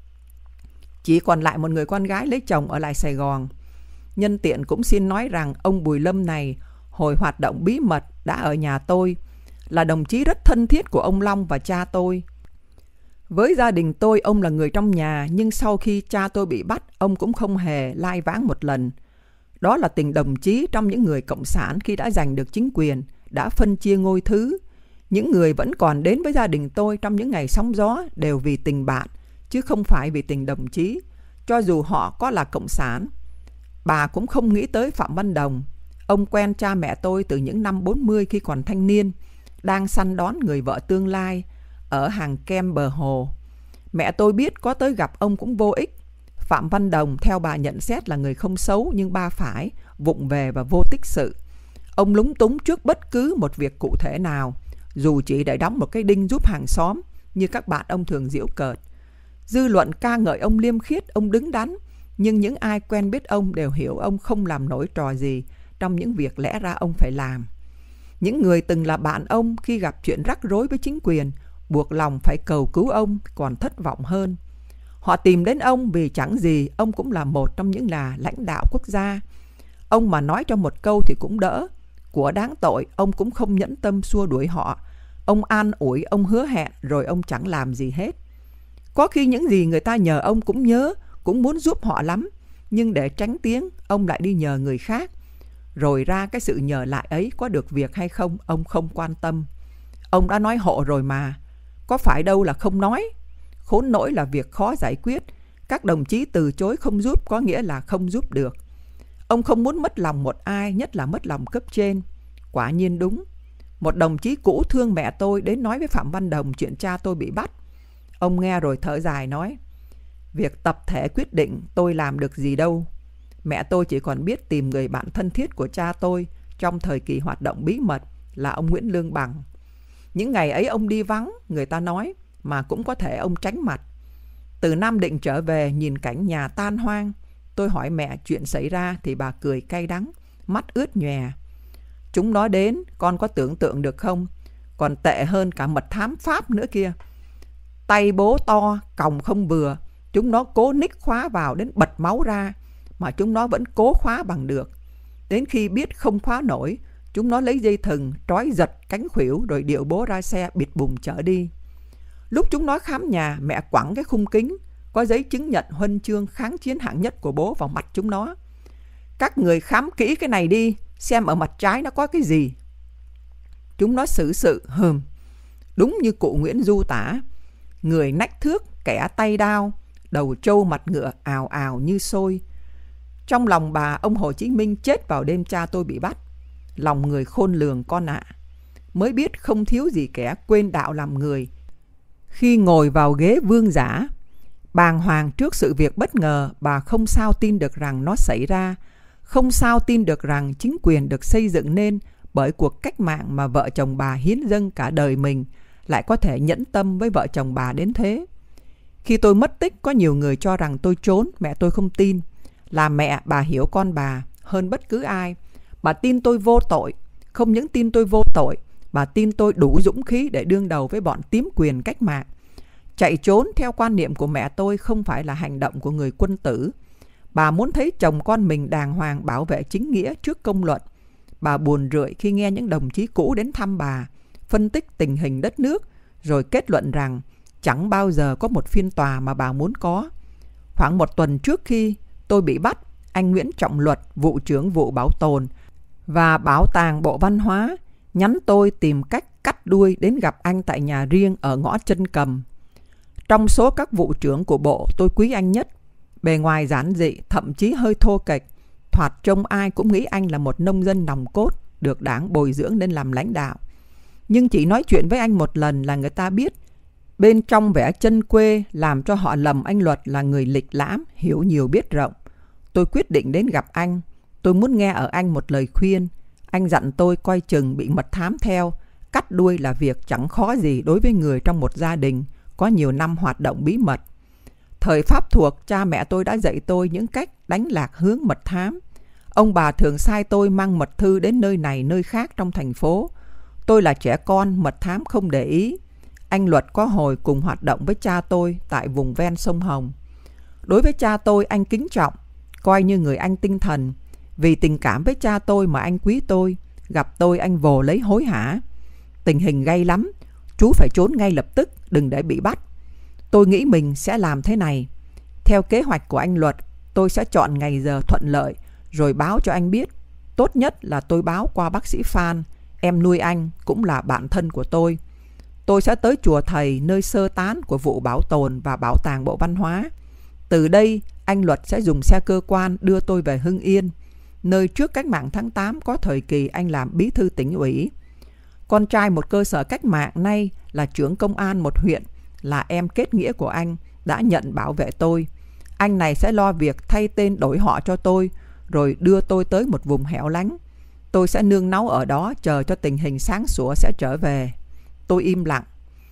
Chỉ còn lại một người con gái lấy chồng ở lại Sài Gòn. Nhân tiện cũng xin nói rằng ông Bùi Lâm này hồi hoạt động bí mật đã ở nhà tôi, là đồng chí rất thân thiết của ông Long và cha tôi. Với gia đình tôi, ông là người trong nhà, nhưng sau khi cha tôi bị bắt, ông cũng không hề lai vãng một lần. Đó là tình đồng chí trong những người cộng sản khi đã giành được chính quyền, đã phân chia ngôi thứ. Những người vẫn còn đến với gia đình tôi trong những ngày sóng gió đều vì tình bạn, chứ không phải vì tình đồng chí, cho dù họ có là cộng sản. Bà cũng không nghĩ tới Phạm Văn Đồng. Ông quen cha mẹ tôi từ những năm bốn mươi khi còn thanh niên, đang săn đón người vợ tương lai ở hàng kem bờ hồ. Mẹ tôi biết có tới gặp ông cũng vô ích. Phạm Văn Đồng theo bà nhận xét là người không xấu, nhưng ba phải, vụng về và vô tích sự. Ông lúng túng trước bất cứ một việc cụ thể nào, dù chỉ để đóng một cái đinh giúp hàng xóm, như các bạn ông thường giễu cợt. Dư luận ca ngợi ông liêm khiết, ông đứng đắn, nhưng những ai quen biết ông đều hiểu ông không làm nổi trò gì trong những việc lẽ ra ông phải làm. Những người từng là bạn ông khi gặp chuyện rắc rối với chính quyền, buộc lòng phải cầu cứu ông còn thất vọng hơn. Họ tìm đến ông vì chẳng gì ông cũng là một trong những là lãnh đạo quốc gia. Ông mà nói cho một câu thì cũng đỡ. Của đáng tội ông cũng không nhẫn tâm xua đuổi họ. Ông an ủi, ông hứa hẹn rồi ông chẳng làm gì hết. Có khi những gì người ta nhờ ông cũng nhớ, cũng muốn giúp họ lắm, nhưng để tránh tiếng ông lại đi nhờ người khác. Rồi ra cái sự nhờ lại ấy có được việc hay không ông không quan tâm. Ông đã nói hộ rồi mà, có phải đâu là không nói. Khốn nỗi là việc khó giải quyết, các đồng chí từ chối không giúp có nghĩa là không giúp được. Ông không muốn mất lòng một ai, nhất là mất lòng cấp trên. Quả nhiên đúng. Một đồng chí cũ thương mẹ tôi đến nói với Phạm Văn Đồng chuyện cha tôi bị bắt. Ông nghe rồi thở dài nói: việc tập thể quyết định tôi làm được gì đâu. Mẹ tôi chỉ còn biết tìm người bạn thân thiết của cha tôi trong thời kỳ hoạt động bí mật là ông Nguyễn Lương Bằng. Những ngày ấy ông đi vắng, người ta nói, mà cũng có thể ông tránh mặt. Từ Nam Định trở về nhìn cảnh nhà tan hoang, tôi hỏi mẹ chuyện xảy ra thì bà cười cay đắng, mắt ướt nhòe. Chúng nó đến, con có tưởng tượng được không? Còn tệ hơn cả mật thám Pháp nữa kia. Tay bố to, còng không vừa, chúng nó cố ních khóa vào đến bật máu ra, mà chúng nó vẫn cố khóa bằng được. Đến khi biết không khóa nổi, chúng nó lấy dây thừng trói giật cánh khuỷu rồi điệu bố ra xe bịt bùng chở đi. Lúc chúng nó khám nhà, mẹ quẳng cái khung kính có giấy chứng nhận huân chương kháng chiến hạng nhất của bố vào mặt chúng nó. Các người khám kỹ cái này đi, xem ở mặt trái nó có cái gì. Chúng nó xử sự hừm, đúng như cụ Nguyễn Du tả: người nách thước, kẻ tay đao, đầu trâu mặt ngựa ào ào như sôi. Trong lòng bà, ông Hồ Chí Minh chết vào đêm cha tôi bị bắt. Lòng người khôn lường con ạ. À. Mới biết không thiếu gì kẻ quên đạo làm người. Khi ngồi vào ghế vương giả, bàng hoàng trước sự việc bất ngờ, bà không sao tin được rằng nó xảy ra, không sao tin được rằng chính quyền được xây dựng nên bởi cuộc cách mạng mà vợ chồng bà hiến dâng cả đời mình lại có thể nhẫn tâm với vợ chồng bà đến thế. Khi tôi mất tích, có nhiều người cho rằng tôi trốn, mẹ tôi không tin. Là mẹ, bà hiểu con bà hơn bất cứ ai. Bà tin tôi vô tội. Không những tin tôi vô tội, bà tin tôi đủ dũng khí để đương đầu với bọn tím quyền cách mạng. Chạy trốn theo quan niệm của mẹ tôi không phải là hành động của người quân tử. Bà muốn thấy chồng con mình đàng hoàng bảo vệ chính nghĩa trước công luận. Bà buồn rười khi nghe những đồng chí cũ đến thăm bà, phân tích tình hình đất nước, rồi kết luận rằng chẳng bao giờ có một phiên tòa mà bà muốn có. Khoảng một tuần trước khi tôi bị bắt, anh Nguyễn Trọng Luật, vụ trưởng vụ bảo tồn và bảo tàng Bộ Văn hóa, nhắn tôi tìm cách cắt đuôi đến gặp anh tại nhà riêng ở ngõ Chân Cầm. Trong số các vụ trưởng của bộ, tôi quý anh nhất. Bề ngoài giản dị, thậm chí hơi thô kệch, Thoạt trông ai cũng nghĩ anh là một nông dân nòng cốt, được Đảng bồi dưỡng nên làm lãnh đạo. Nhưng chỉ nói chuyện với anh một lần là người ta biết bên trong vẻ chân quê làm cho họ lầm anh Luật là người lịch lãm, hiểu nhiều biết rộng. Tôi quyết định đến gặp anh. Tôi muốn nghe ở anh một lời khuyên. Anh dặn tôi coi chừng bị mật thám theo. Cắt đuôi là việc chẳng khó gì đối với người trong một gia đình có nhiều năm hoạt động bí mật. Thời Pháp thuộc, cha mẹ tôi đã dạy tôi những cách đánh lạc hướng mật thám. Ông bà thường sai tôi mang mật thư đến nơi này nơi khác trong thành phố. Tôi là trẻ con, mật thám không để ý. Anh Luật có hồi cùng hoạt động với cha tôi tại vùng ven sông Hồng. Đối với cha tôi anh kính trọng, coi như người anh tinh thần. Vì tình cảm với cha tôi mà anh quý tôi. Gặp tôi anh vồ lấy hối hả. Tình hình gay lắm, chú phải trốn ngay lập tức, đừng để bị bắt. Tôi nghĩ mình sẽ làm thế này. Theo kế hoạch của anh Luật, tôi sẽ chọn ngày giờ thuận lợi rồi báo cho anh biết. Tốt nhất là tôi báo qua bác sĩ Phan, em nuôi anh, cũng là bạn thân của tôi. Tôi sẽ tới chùa thầy, nơi sơ tán của vụ bảo tồn và bảo tàng Bộ Văn hóa. Từ đây, anh Luật sẽ dùng xe cơ quan đưa tôi về Hưng Yên, nơi trước cách mạng tháng tám có thời kỳ anh làm bí thư tỉnh ủy. Con trai một cơ sở cách mạng, nay là trưởng công an một huyện, là em kết nghĩa của anh, đã nhận bảo vệ tôi. Anh này sẽ lo việc thay tên đổi họ cho tôi, rồi đưa tôi tới một vùng hẻo lánh. Tôi sẽ nương náu ở đó chờ cho tình hình sáng sủa sẽ trở về. Tôi im lặng.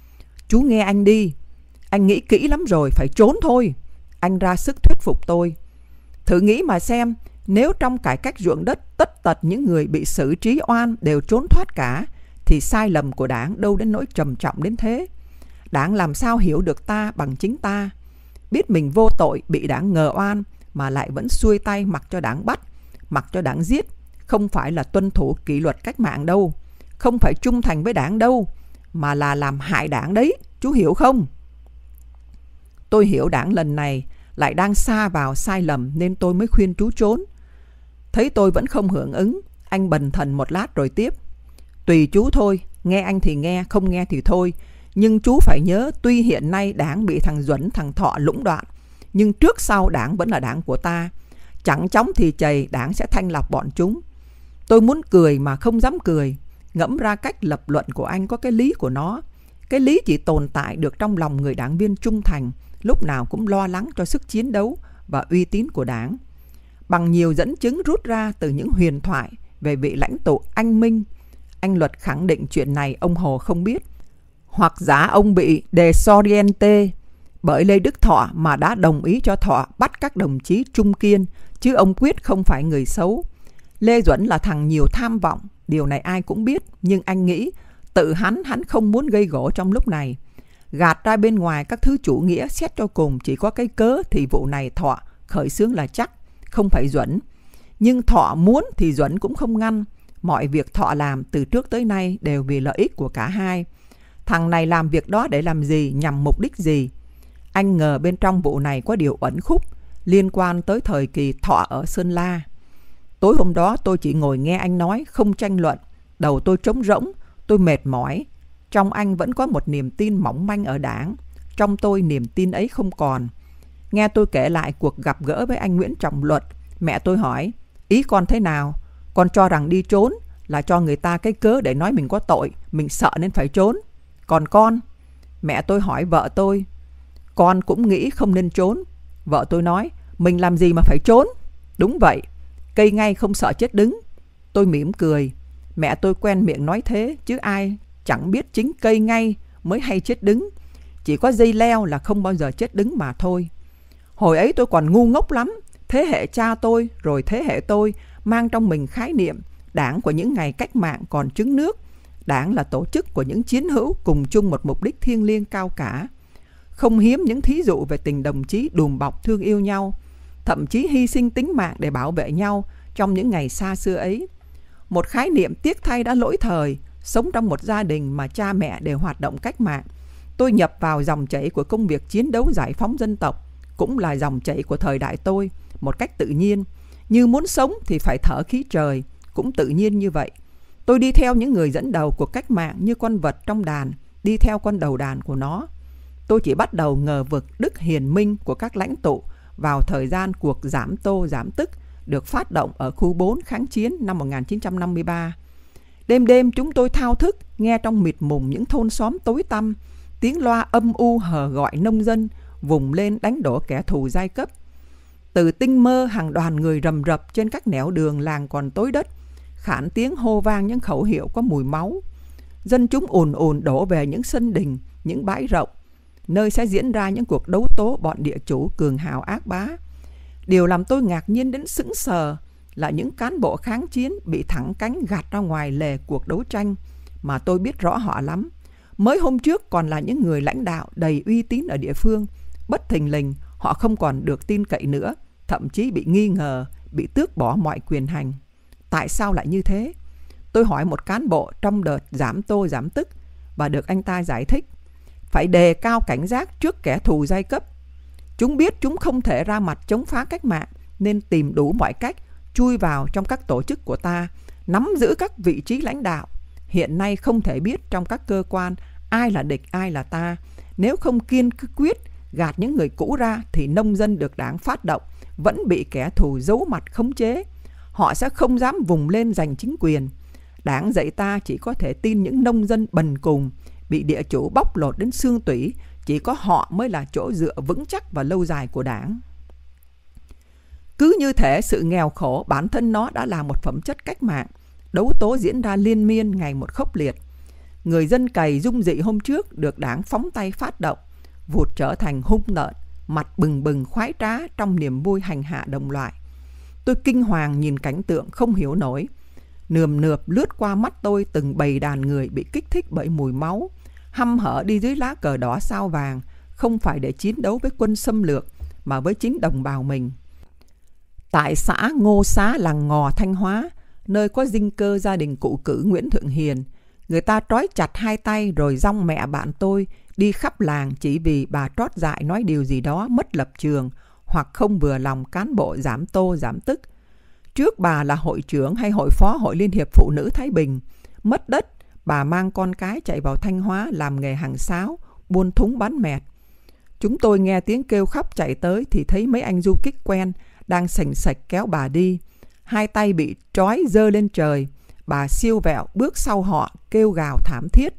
Chú nghe anh đi. Anh nghĩ kỹ lắm rồi, phải trốn thôi. Anh ra sức thuyết phục tôi. Thử nghĩ mà xem, nếu trong cải cách ruộng đất tất tật những người bị xử trí oan đều trốn thoát cả, thì sai lầm của Đảng đâu đến nỗi trầm trọng đến thế. Đảng làm sao hiểu được ta bằng chính ta. Biết mình vô tội, bị Đảng ngờ oan, mà lại vẫn xuôi tay mặc cho Đảng bắt, mặc cho Đảng giết. Không phải là tuân thủ kỷ luật cách mạng đâu, không phải trung thành với Đảng đâu, mà là làm hại Đảng đấy, chú hiểu không? Tôi hiểu Đảng lần này lại đang sa vào sai lầm nên tôi mới khuyên chú trốn. Thấy tôi vẫn không hưởng ứng, anh bần thần một lát rồi tiếp. Tùy chú thôi, nghe anh thì nghe, không nghe thì thôi. Nhưng chú phải nhớ, tuy hiện nay Đảng bị thằng Duẩn, thằng Thọ lũng đoạn, nhưng trước sau Đảng vẫn là Đảng của ta. Chẳng chóng thì chày Đảng sẽ thanh lọc bọn chúng. Tôi muốn cười mà không dám cười. Ngẫm ra cách lập luận của anh có cái lý của nó. Cái lý chỉ tồn tại được trong lòng người đảng viên trung thành, lúc nào cũng lo lắng cho sức chiến đấu và uy tín của Đảng. Bằng nhiều dẫn chứng rút ra từ những huyền thoại về vị lãnh tụ anh Minh, anh Luật khẳng định chuyện này ông Hồ không biết. Hoặc giả ông bị desoriente bởi Lê Đức Thọ mà đã đồng ý cho Thọ bắt các đồng chí Trung Kiên, chứ ông Quyết không phải người xấu. Lê Duẩn là thằng nhiều tham vọng, điều này ai cũng biết, nhưng anh nghĩ tự hắn hắn không muốn gây gổ trong lúc này. Gạt ra bên ngoài các thứ chủ nghĩa, xét cho cùng chỉ có cái cớ thì vụ này Thọ khởi xướng là chắc, không phải Duẩn. Nhưng Thọ muốn thì Duẩn cũng không ngăn. Mọi việc Thọ làm từ trước tới nay đều vì lợi ích của cả hai. Thằng này làm việc đó để làm gì, nhằm mục đích gì? Anh ngờ bên trong vụ này có điều uẩn khúc liên quan tới thời kỳ Thọ ở Sơn La. Tối hôm đó tôi chỉ ngồi nghe anh nói, không tranh luận. Đầu tôi trống rỗng, tôi mệt mỏi. Trong anh vẫn có một niềm tin mỏng manh ở Đảng. Trong tôi niềm tin ấy không còn. Nghe tôi kể lại cuộc gặp gỡ với anh Nguyễn Trọng Luật, mẹ tôi hỏi, ý con thế nào? Con cho rằng đi trốn là cho người ta cái cớ để nói mình có tội, mình sợ nên phải trốn. Còn con? Mẹ tôi hỏi vợ tôi. Con cũng nghĩ không nên trốn. Vợ tôi nói, mình làm gì mà phải trốn? Đúng vậy, cây ngay không sợ chết đứng. Tôi mỉm cười. Mẹ tôi quen miệng nói thế, chứ ai chẳng biết chính cây ngay mới hay chết đứng. Chỉ có dây leo là không bao giờ chết đứng mà thôi. Hồi ấy tôi còn ngu ngốc lắm. Thế hệ cha tôi rồi thế hệ tôi mang trong mình khái niệm Đảng của những ngày cách mạng còn trứng nước. Đảng là tổ chức của những chiến hữu cùng chung một mục đích thiêng liêng cao cả. Không hiếm những thí dụ về tình đồng chí đùm bọc thương yêu nhau, thậm chí hy sinh tính mạng để bảo vệ nhau trong những ngày xa xưa ấy. Một khái niệm tiếc thay đã lỗi thời, sống trong một gia đình mà cha mẹ đều hoạt động cách mạng. Tôi nhập vào dòng chảy của công việc chiến đấu giải phóng dân tộc, cũng là dòng chảy của thời đại tôi, một cách tự nhiên. Như muốn sống thì phải thở khí trời, cũng tự nhiên như vậy. Tôi đi theo những người dẫn đầu của cách mạng như con vật trong đàn, đi theo con đầu đàn của nó. Tôi chỉ bắt đầu ngờ vực đức hiền minh của các lãnh tụ vào thời gian cuộc giảm tô giảm tức được phát động ở khu bốn kháng chiến năm một nghìn chín trăm năm mươi ba. Đêm đêm chúng tôi thao thức nghe trong mịt mùng những thôn xóm tối tăm, tiếng loa âm u hờ gọi nông dân vùng lên đánh đổ kẻ thù giai cấp. Từ tinh mơ hàng đoàn người rầm rập trên các nẻo đường làng còn tối đất, khản tiếng hô vang những khẩu hiệu có mùi máu. Dân chúng ồn ồn đổ về những sân đình, những bãi rộng, nơi sẽ diễn ra những cuộc đấu tố bọn địa chủ cường hào ác bá. Điều làm tôi ngạc nhiên đến sững sờ là những cán bộ kháng chiến bị thẳng cánh gạt ra ngoài lề cuộc đấu tranh mà tôi biết rõ họ lắm. Mới hôm trước còn là những người lãnh đạo đầy uy tín ở địa phương, bất thình lình họ không còn được tin cậy nữa, thậm chí bị nghi ngờ, bị tước bỏ mọi quyền hành. Tại sao lại như thế? Tôi hỏi một cán bộ trong đợt giảm tô giảm tức và được anh ta giải thích. Phải đề cao cảnh giác trước kẻ thù giai cấp. Chúng biết chúng không thể ra mặt chống phá cách mạng nên tìm đủ mọi cách chui vào trong các tổ chức của ta, nắm giữ các vị trí lãnh đạo. Hiện nay không thể biết trong các cơ quan ai là địch ai là ta. Nếu không kiên quyết gạt những người cũ ra thì nông dân được đảng phát động vẫn bị kẻ thù giấu mặt khống chế. Họ sẽ không dám vùng lên giành chính quyền. Đảng dạy ta chỉ có thể tin những nông dân bần cùng, bị địa chủ bóc lột đến xương tủy. Chỉ có họ mới là chỗ dựa vững chắc và lâu dài của đảng. Cứ như thể sự nghèo khổ bản thân nó đã là một phẩm chất cách mạng. Đấu tố diễn ra liên miên ngày một khốc liệt. Người dân cày dung dị hôm trước được đảng phóng tay phát động, vụt trở thành hung tợn, mặt bừng bừng khoái trá trong niềm vui hành hạ đồng loại. Tôi kinh hoàng nhìn cảnh tượng không hiểu nổi. Nườm nượp lướt qua mắt tôi từng bầy đàn người bị kích thích bởi mùi máu, hăm hở đi dưới lá cờ đỏ sao vàng, không phải để chiến đấu với quân xâm lược mà với chính đồng bào mình. Tại xã Ngô Xá làng Ngò Thanh Hóa, nơi có dinh cơ gia đình cụ cử Nguyễn Thượng Hiền, người ta trói chặt hai tay rồi dong mẹ bạn tôi đi khắp làng chỉ vì bà trót dại nói điều gì đó mất lập trường hoặc không vừa lòng cán bộ giảm tô giảm tức. Trước bà là hội trưởng hay hội phó Hội Liên hiệp Phụ nữ Thái Bình. Mất đất, bà mang con cái chạy vào Thanh Hóa làm nghề hàng sáo, buôn thúng bán mẹt. Chúng tôi nghe tiếng kêu khóc chạy tới thì thấy mấy anh du kích quen đang sành sạch kéo bà đi. Hai tay bị trói giơ lên trời, bà siêu vẹo bước sau họ kêu gào thảm thiết.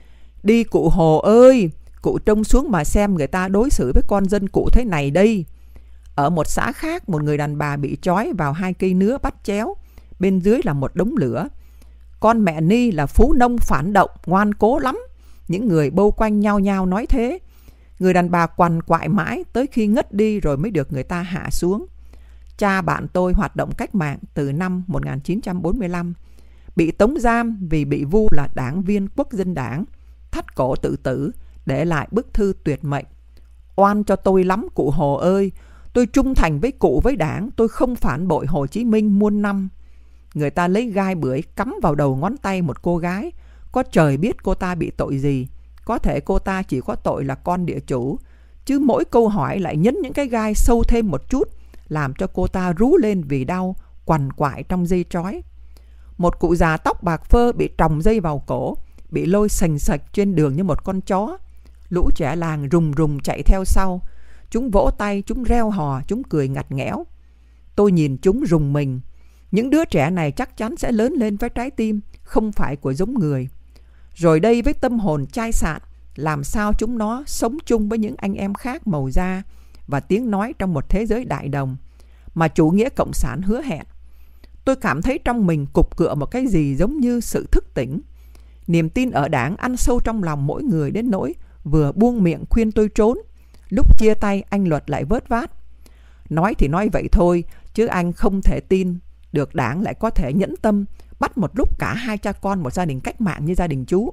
Đi cụ Hồ ơi, cụ trông xuống mà xem người ta đối xử với con dân cụ thế này đây. Ở một xã khác, một người đàn bà bị trói vào hai cây nứa bắt chéo, bên dưới là một đống lửa. Con mẹ Ni là phú nông phản động, ngoan cố lắm. Những người bâu quanh nhau nhau nói thế. Người đàn bà quằn quại mãi tới khi ngất đi rồi mới được người ta hạ xuống. Cha bạn tôi hoạt động cách mạng từ năm một nghìn chín trăm bốn mươi lăm, bị tống giam vì bị vu là đảng viên Quốc dân đảng, thắt cổ tự tử, để lại bức thư tuyệt mệnh. Oan cho tôi lắm cụ Hồ ơi, tôi trung thành với cụ với đảng, tôi không phản bội Hồ Chí Minh muôn năm. Người ta lấy gai bưởi cắm vào đầu ngón tay một cô gái, có trời biết cô ta bị tội gì. Có thể cô ta chỉ có tội là con địa chủ, chứ mỗi câu hỏi lại nhấn những cái gai sâu thêm một chút, làm cho cô ta rú lên vì đau, quằn quại trong dây trói. Một cụ già tóc bạc phơ bị tròng dây vào cổ, bị lôi sành sạch trên đường như một con chó. Lũ trẻ làng rùng rùng chạy theo sau. Chúng vỗ tay, chúng reo hò, chúng cười ngặt nghẽo. Tôi nhìn chúng rùng mình. Những đứa trẻ này chắc chắn sẽ lớn lên với trái tim không phải của giống người. Rồi đây với tâm hồn chai sạn, làm sao chúng nó sống chung với những anh em khác màu da và tiếng nói trong một thế giới đại đồng mà chủ nghĩa cộng sản hứa hẹn. Tôi cảm thấy trong mình cục cựa một cái gì giống như sự thức tỉnh. Niềm tin ở đảng ăn sâu trong lòng mỗi người đến nỗi vừa buông miệng khuyên tôi trốn, lúc chia tay anh Luật lại vớt vát. Nói thì nói vậy thôi, chứ anh không thể tin được đảng lại có thể nhẫn tâm bắt một lúc cả hai cha con một gia đình cách mạng như gia đình chú.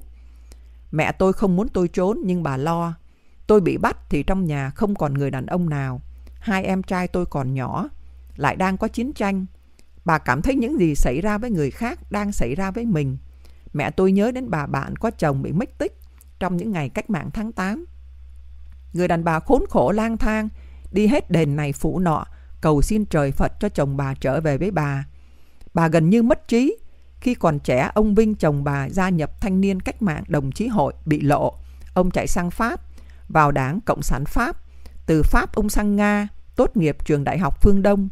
Mẹ tôi không muốn tôi trốn nhưng bà lo. Tôi bị bắt thì trong nhà không còn người đàn ông nào. Hai em trai tôi còn nhỏ, lại đang có chiến tranh. Bà cảm thấy những gì xảy ra với người khác đang xảy ra với mình. Mẹ tôi nhớ đến bà bạn có chồng bị mất tích trong những ngày cách mạng tháng tám. Người đàn bà khốn khổ lang thang, đi hết đền này phủ nọ, cầu xin trời Phật cho chồng bà trở về với bà. Bà gần như mất trí. Khi còn trẻ, ông Vinh chồng bà gia nhập Thanh niên Cách mạng Đồng Chí Hội bị lộ. Ông chạy sang Pháp, vào đảng Cộng sản Pháp. Từ Pháp ông sang Nga, tốt nghiệp trường Đại học Phương Đông.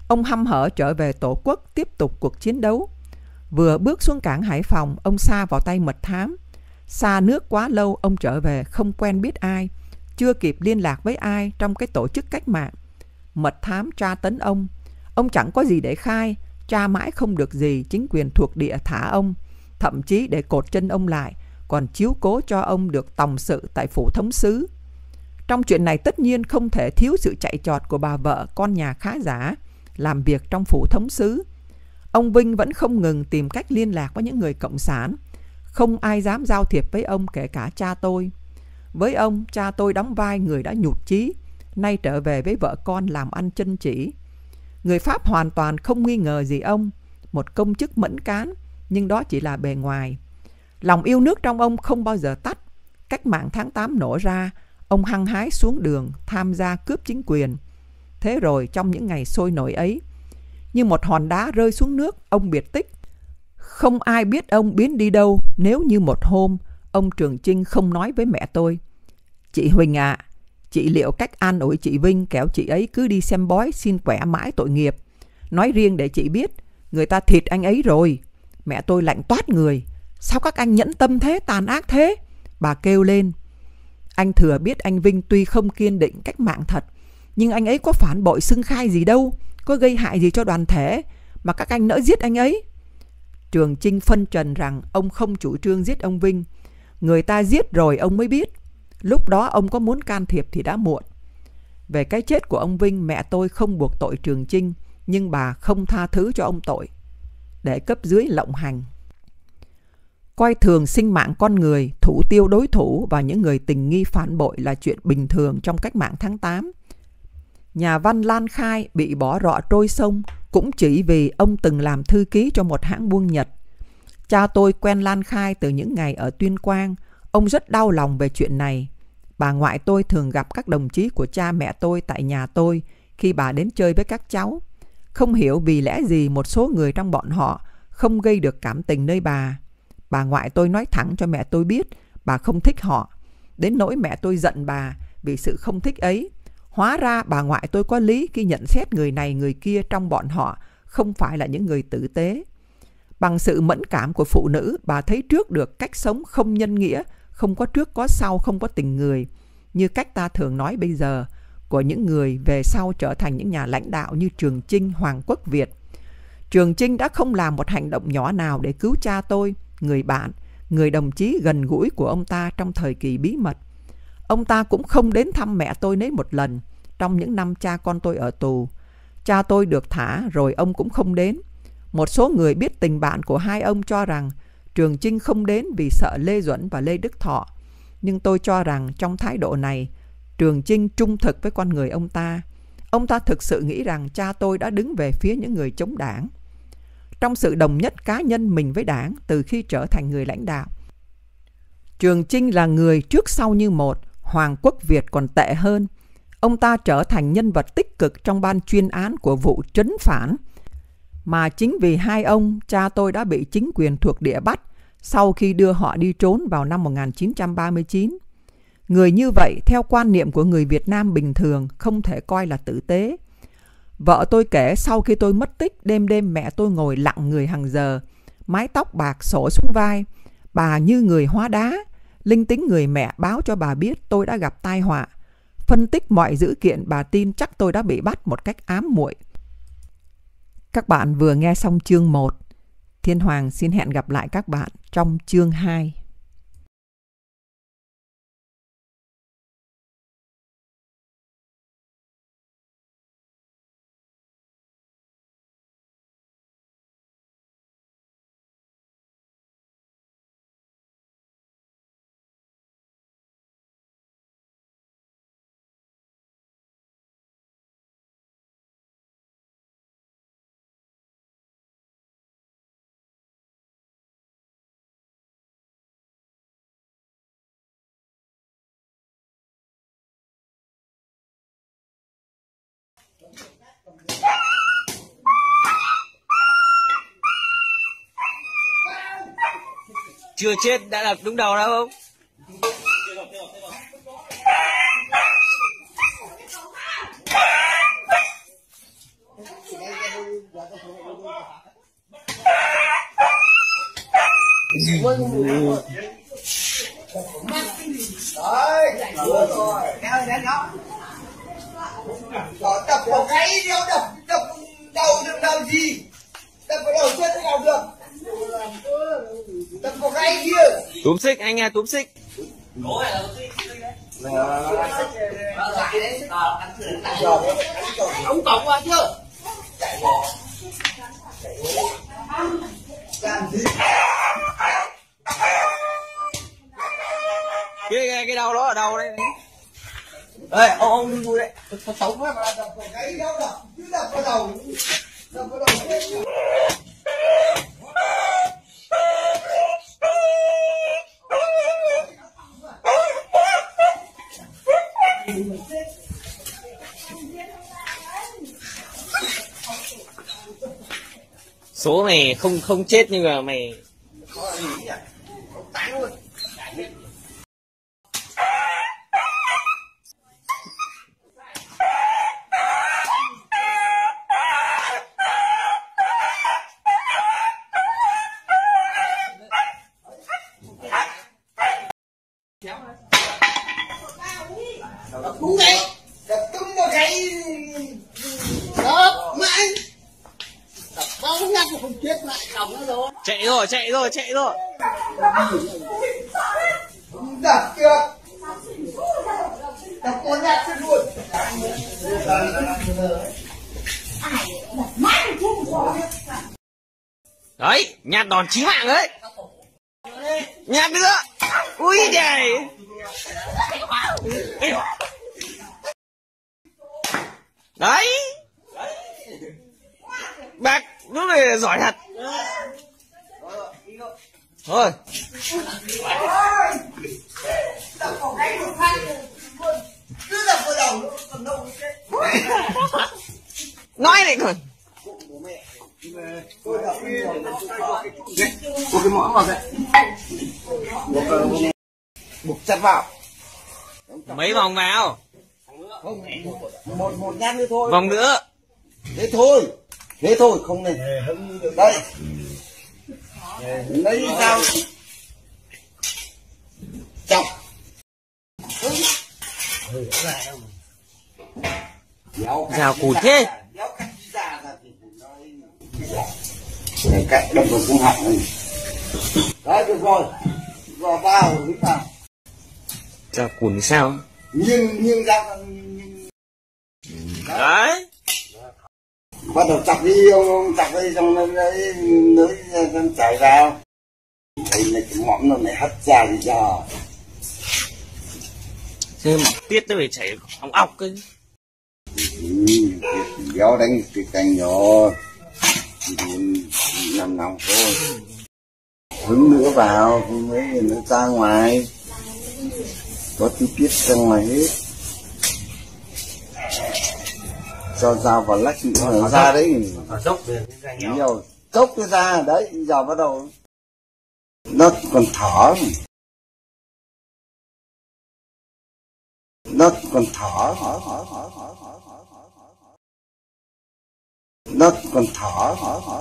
Ông hăm hở trở về Tổ quốc tiếp tục cuộc chiến đấu. Vừa bước xuống cảng Hải Phòng, ông sa vào tay mật thám. Xa nước quá lâu, ông trở về không quen biết ai, chưa kịp liên lạc với ai trong cái tổ chức cách mạng. Mật thám tra tấn ông. Ông chẳng có gì để khai, tra mãi không được gì, chính quyền thuộc địa thả ông. Thậm chí để cột chân ông lại, còn chiếu cố cho ông được tòng sự tại phủ thống sứ. Trong chuyện này tất nhiên không thể thiếu sự chạy trọt của bà vợ con nhà khá giả, làm việc trong phủ thống sứ. Ông Vinh vẫn không ngừng tìm cách liên lạc với những người cộng sản. Không ai dám giao thiệp với ông, kể cả cha tôi. Với ông, cha tôi đóng vai người đã nhụt chí, nay trở về với vợ con làm ăn chân chỉ. Người Pháp hoàn toàn không nghi ngờ gì ông, một công chức mẫn cán, nhưng đó chỉ là bề ngoài. Lòng yêu nước trong ông không bao giờ tắt. Cách mạng tháng tám nổ ra, ông hăng hái xuống đường tham gia cướp chính quyền. Thế rồi trong những ngày sôi nổi ấy, như một hòn đá rơi xuống nước, ông biệt tích. Không ai biết ông biến đi đâu nếu như một hôm ông Trường Chinh không nói với mẹ tôi: "Chị Huỳnh ạ, à, chị liệu cách an ủi chị Vinh, kẻo chị ấy cứ đi xem bói xin quẻ mãi tội nghiệp. Nói riêng để chị biết, người ta thịt anh ấy rồi." Mẹ tôi lạnh toát người: "Sao các anh nhẫn tâm thế, tàn ác thế?" Bà kêu lên: "Anh thừa biết anh Vinh tuy không kiên định cách mạng thật, nhưng anh ấy có phản bội xưng khai gì đâu, có gây hại gì cho đoàn thể mà các anh nỡ giết anh ấy." Trường Chinh phân trần rằng ông không chủ trương giết ông Vinh. Người ta giết rồi ông mới biết. Lúc đó ông có muốn can thiệp thì đã muộn. Về cái chết của ông Vinh, mẹ tôi không buộc tội Trường Chinh, nhưng bà không tha thứ cho ông tội, để cấp dưới lộng hành. Coi thường sinh mạng con người, thủ tiêu đối thủ và những người tình nghi phản bội là chuyện bình thường trong cách mạng tháng tám. Nhà văn Lan Khai bị bỏ rọ trôi sông cũng chỉ vì ông từng làm thư ký cho một hãng buôn Nhật. Cha tôi quen Lan Khai từ những ngày ở Tuyên Quang. Ông rất đau lòng về chuyện này. Bà ngoại tôi thường gặp các đồng chí của cha mẹ tôi tại nhà tôi khi bà đến chơi với các cháu. Không hiểu vì lẽ gì một số người trong bọn họ không gây được cảm tình nơi bà. Bà ngoại tôi nói thẳng cho mẹ tôi biết bà không thích họ, đến nỗi mẹ tôi giận bà vì sự không thích ấy. Hóa ra bà ngoại tôi có lý khi nhận xét người này người kia trong bọn họ không phải là những người tử tế. Bằng sự mẫn cảm của phụ nữ, bà thấy trước được cách sống không nhân nghĩa, không có trước có sau, không có tình người, như cách ta thường nói bây giờ, của những người về sau trở thành những nhà lãnh đạo như Trường Chinh, Hoàng Quốc Việt. Trường Chinh đã không làm một hành động nhỏ nào để cứu cha tôi, người bạn, người đồng chí gần gũi của ông ta trong thời kỳ bí mật. Ông ta cũng không đến thăm mẹ tôi nấy một lần trong những năm cha con tôi ở tù. Cha tôi được thả rồi ông cũng không đến. Một số người biết tình bạn của hai ông cho rằng Trường Chinh không đến vì sợ Lê Duẩn và Lê Đức Thọ. Nhưng tôi cho rằng trong thái độ này, Trường Chinh trung thực với con người ông ta. Ông ta thực sự nghĩ rằng cha tôi đã đứng về phía những người chống đảng. Trong sự đồng nhất cá nhân mình với đảng từ khi trở thành người lãnh đạo, Trường Chinh là người trước sau như một. Hoàng Quốc Việt còn tệ hơn. Ông ta trở thành nhân vật tích cực trong ban chuyên án của vụ trấn phản. Mà chính vì hai ông, cha tôi đã bị chính quyền thuộc địa bắt sau khi đưa họ đi trốn vào năm một nghìn chín trăm ba mươi chín. Người như vậy, theo quan niệm của người Việt Nam bình thường, không thể coi là tử tế. Vợ tôi kể sau khi tôi mất tích, đêm đêm mẹ tôi ngồi lặng người hàng giờ, mái tóc bạc xõa xuống vai. Bà như người hóa đá. Linh tính người mẹ báo cho bà biết tôi đã gặp tai họa. Phân tích mọi dữ kiện, bà tin chắc tôi đã bị bắt một cách ám muội. Các bạn vừa nghe xong chương một. Thiên Hoàng xin hẹn gặp lại các bạn trong chương hai. Chưa chết đã đập đúng đầu đâu không? Đấy, vừa rồi, kéo đến đó. Đó, đập vào gáy đeo đập, đập đầu đập đầu gì? Đập vào đầu chết thế nào được? Đập vào gáy kia. Túm xích anh à, túm xích. Ông cổng qua chưa? Chạy bộ. Làm gì? Cái cái đầu đó ở đâu đây? Đây, ông ông đi vui đấy. Tôi sống quá mà đập vào gáy đeo đập, cứ đập vào đầu. Đập vào đầu chết. Số mày không không chết nhưng mà mày Đúng đấy, đập tung vào cái đó mãi đập bao nhát không chết lại còng nó rồi. chạy rồi, chạy rồi, chạy rồi. Đập chưa? Đập con nhát chết luôn. Đấy, nhát đòn chí mạng đấy. Nhát nữa. Ui trời. Đấy. Bác lúc này là giỏi thật. Thôi. Đập vào gáy một phát cứ đập vào đầu còn đâu chết. Nói này còn. Một cái mõm vào đây. Buộc chặt vào. Mấy vòng vào. Không, một một nhát nữa thôi. Vòng nữa. Thế thôi. Thế thôi, không này. Đây. Lấy dao. Chọc. Dao cùn thế. Để cạnh đâm vào cung họng này. Đấy, được rồi. Vào vào, hít vào. Dao cùn sao? Nhưng, nhưng dao... Đấy. Bắt đầu chặt đi, ông, ông chặt đi, xong nó lấy, lấy, nó chảy vào. Đây là cái mõm nó này hất ra thì giờ. Thế mà tiết nó phải chảy ong ọc cơ. Ừ, béo đánh cái cành nhỏ. Nằm nòng thôi. Hứng nữa vào, mấy nó ra ngoài. Có tí tiết ra ngoài hết. Cho dao vào lách nữa ra đấy. Dốc Nhiều. Cốc cái ra, đấy, giờ bắt đầu. Nó còn thở. Nó còn thở. Nó còn thở.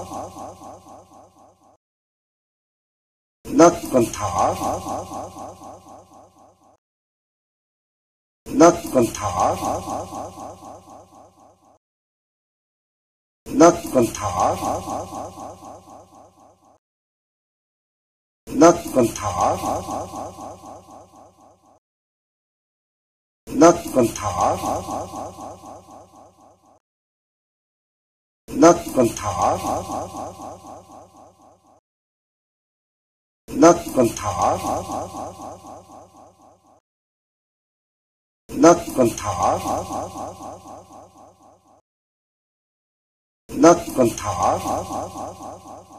Nó còn thở. Nó còn thở. Nó còn thở. Nó còn thở. Nó còn thở. Nó còn thở. Nó còn thở. Nó còn thở. Nó còn thở.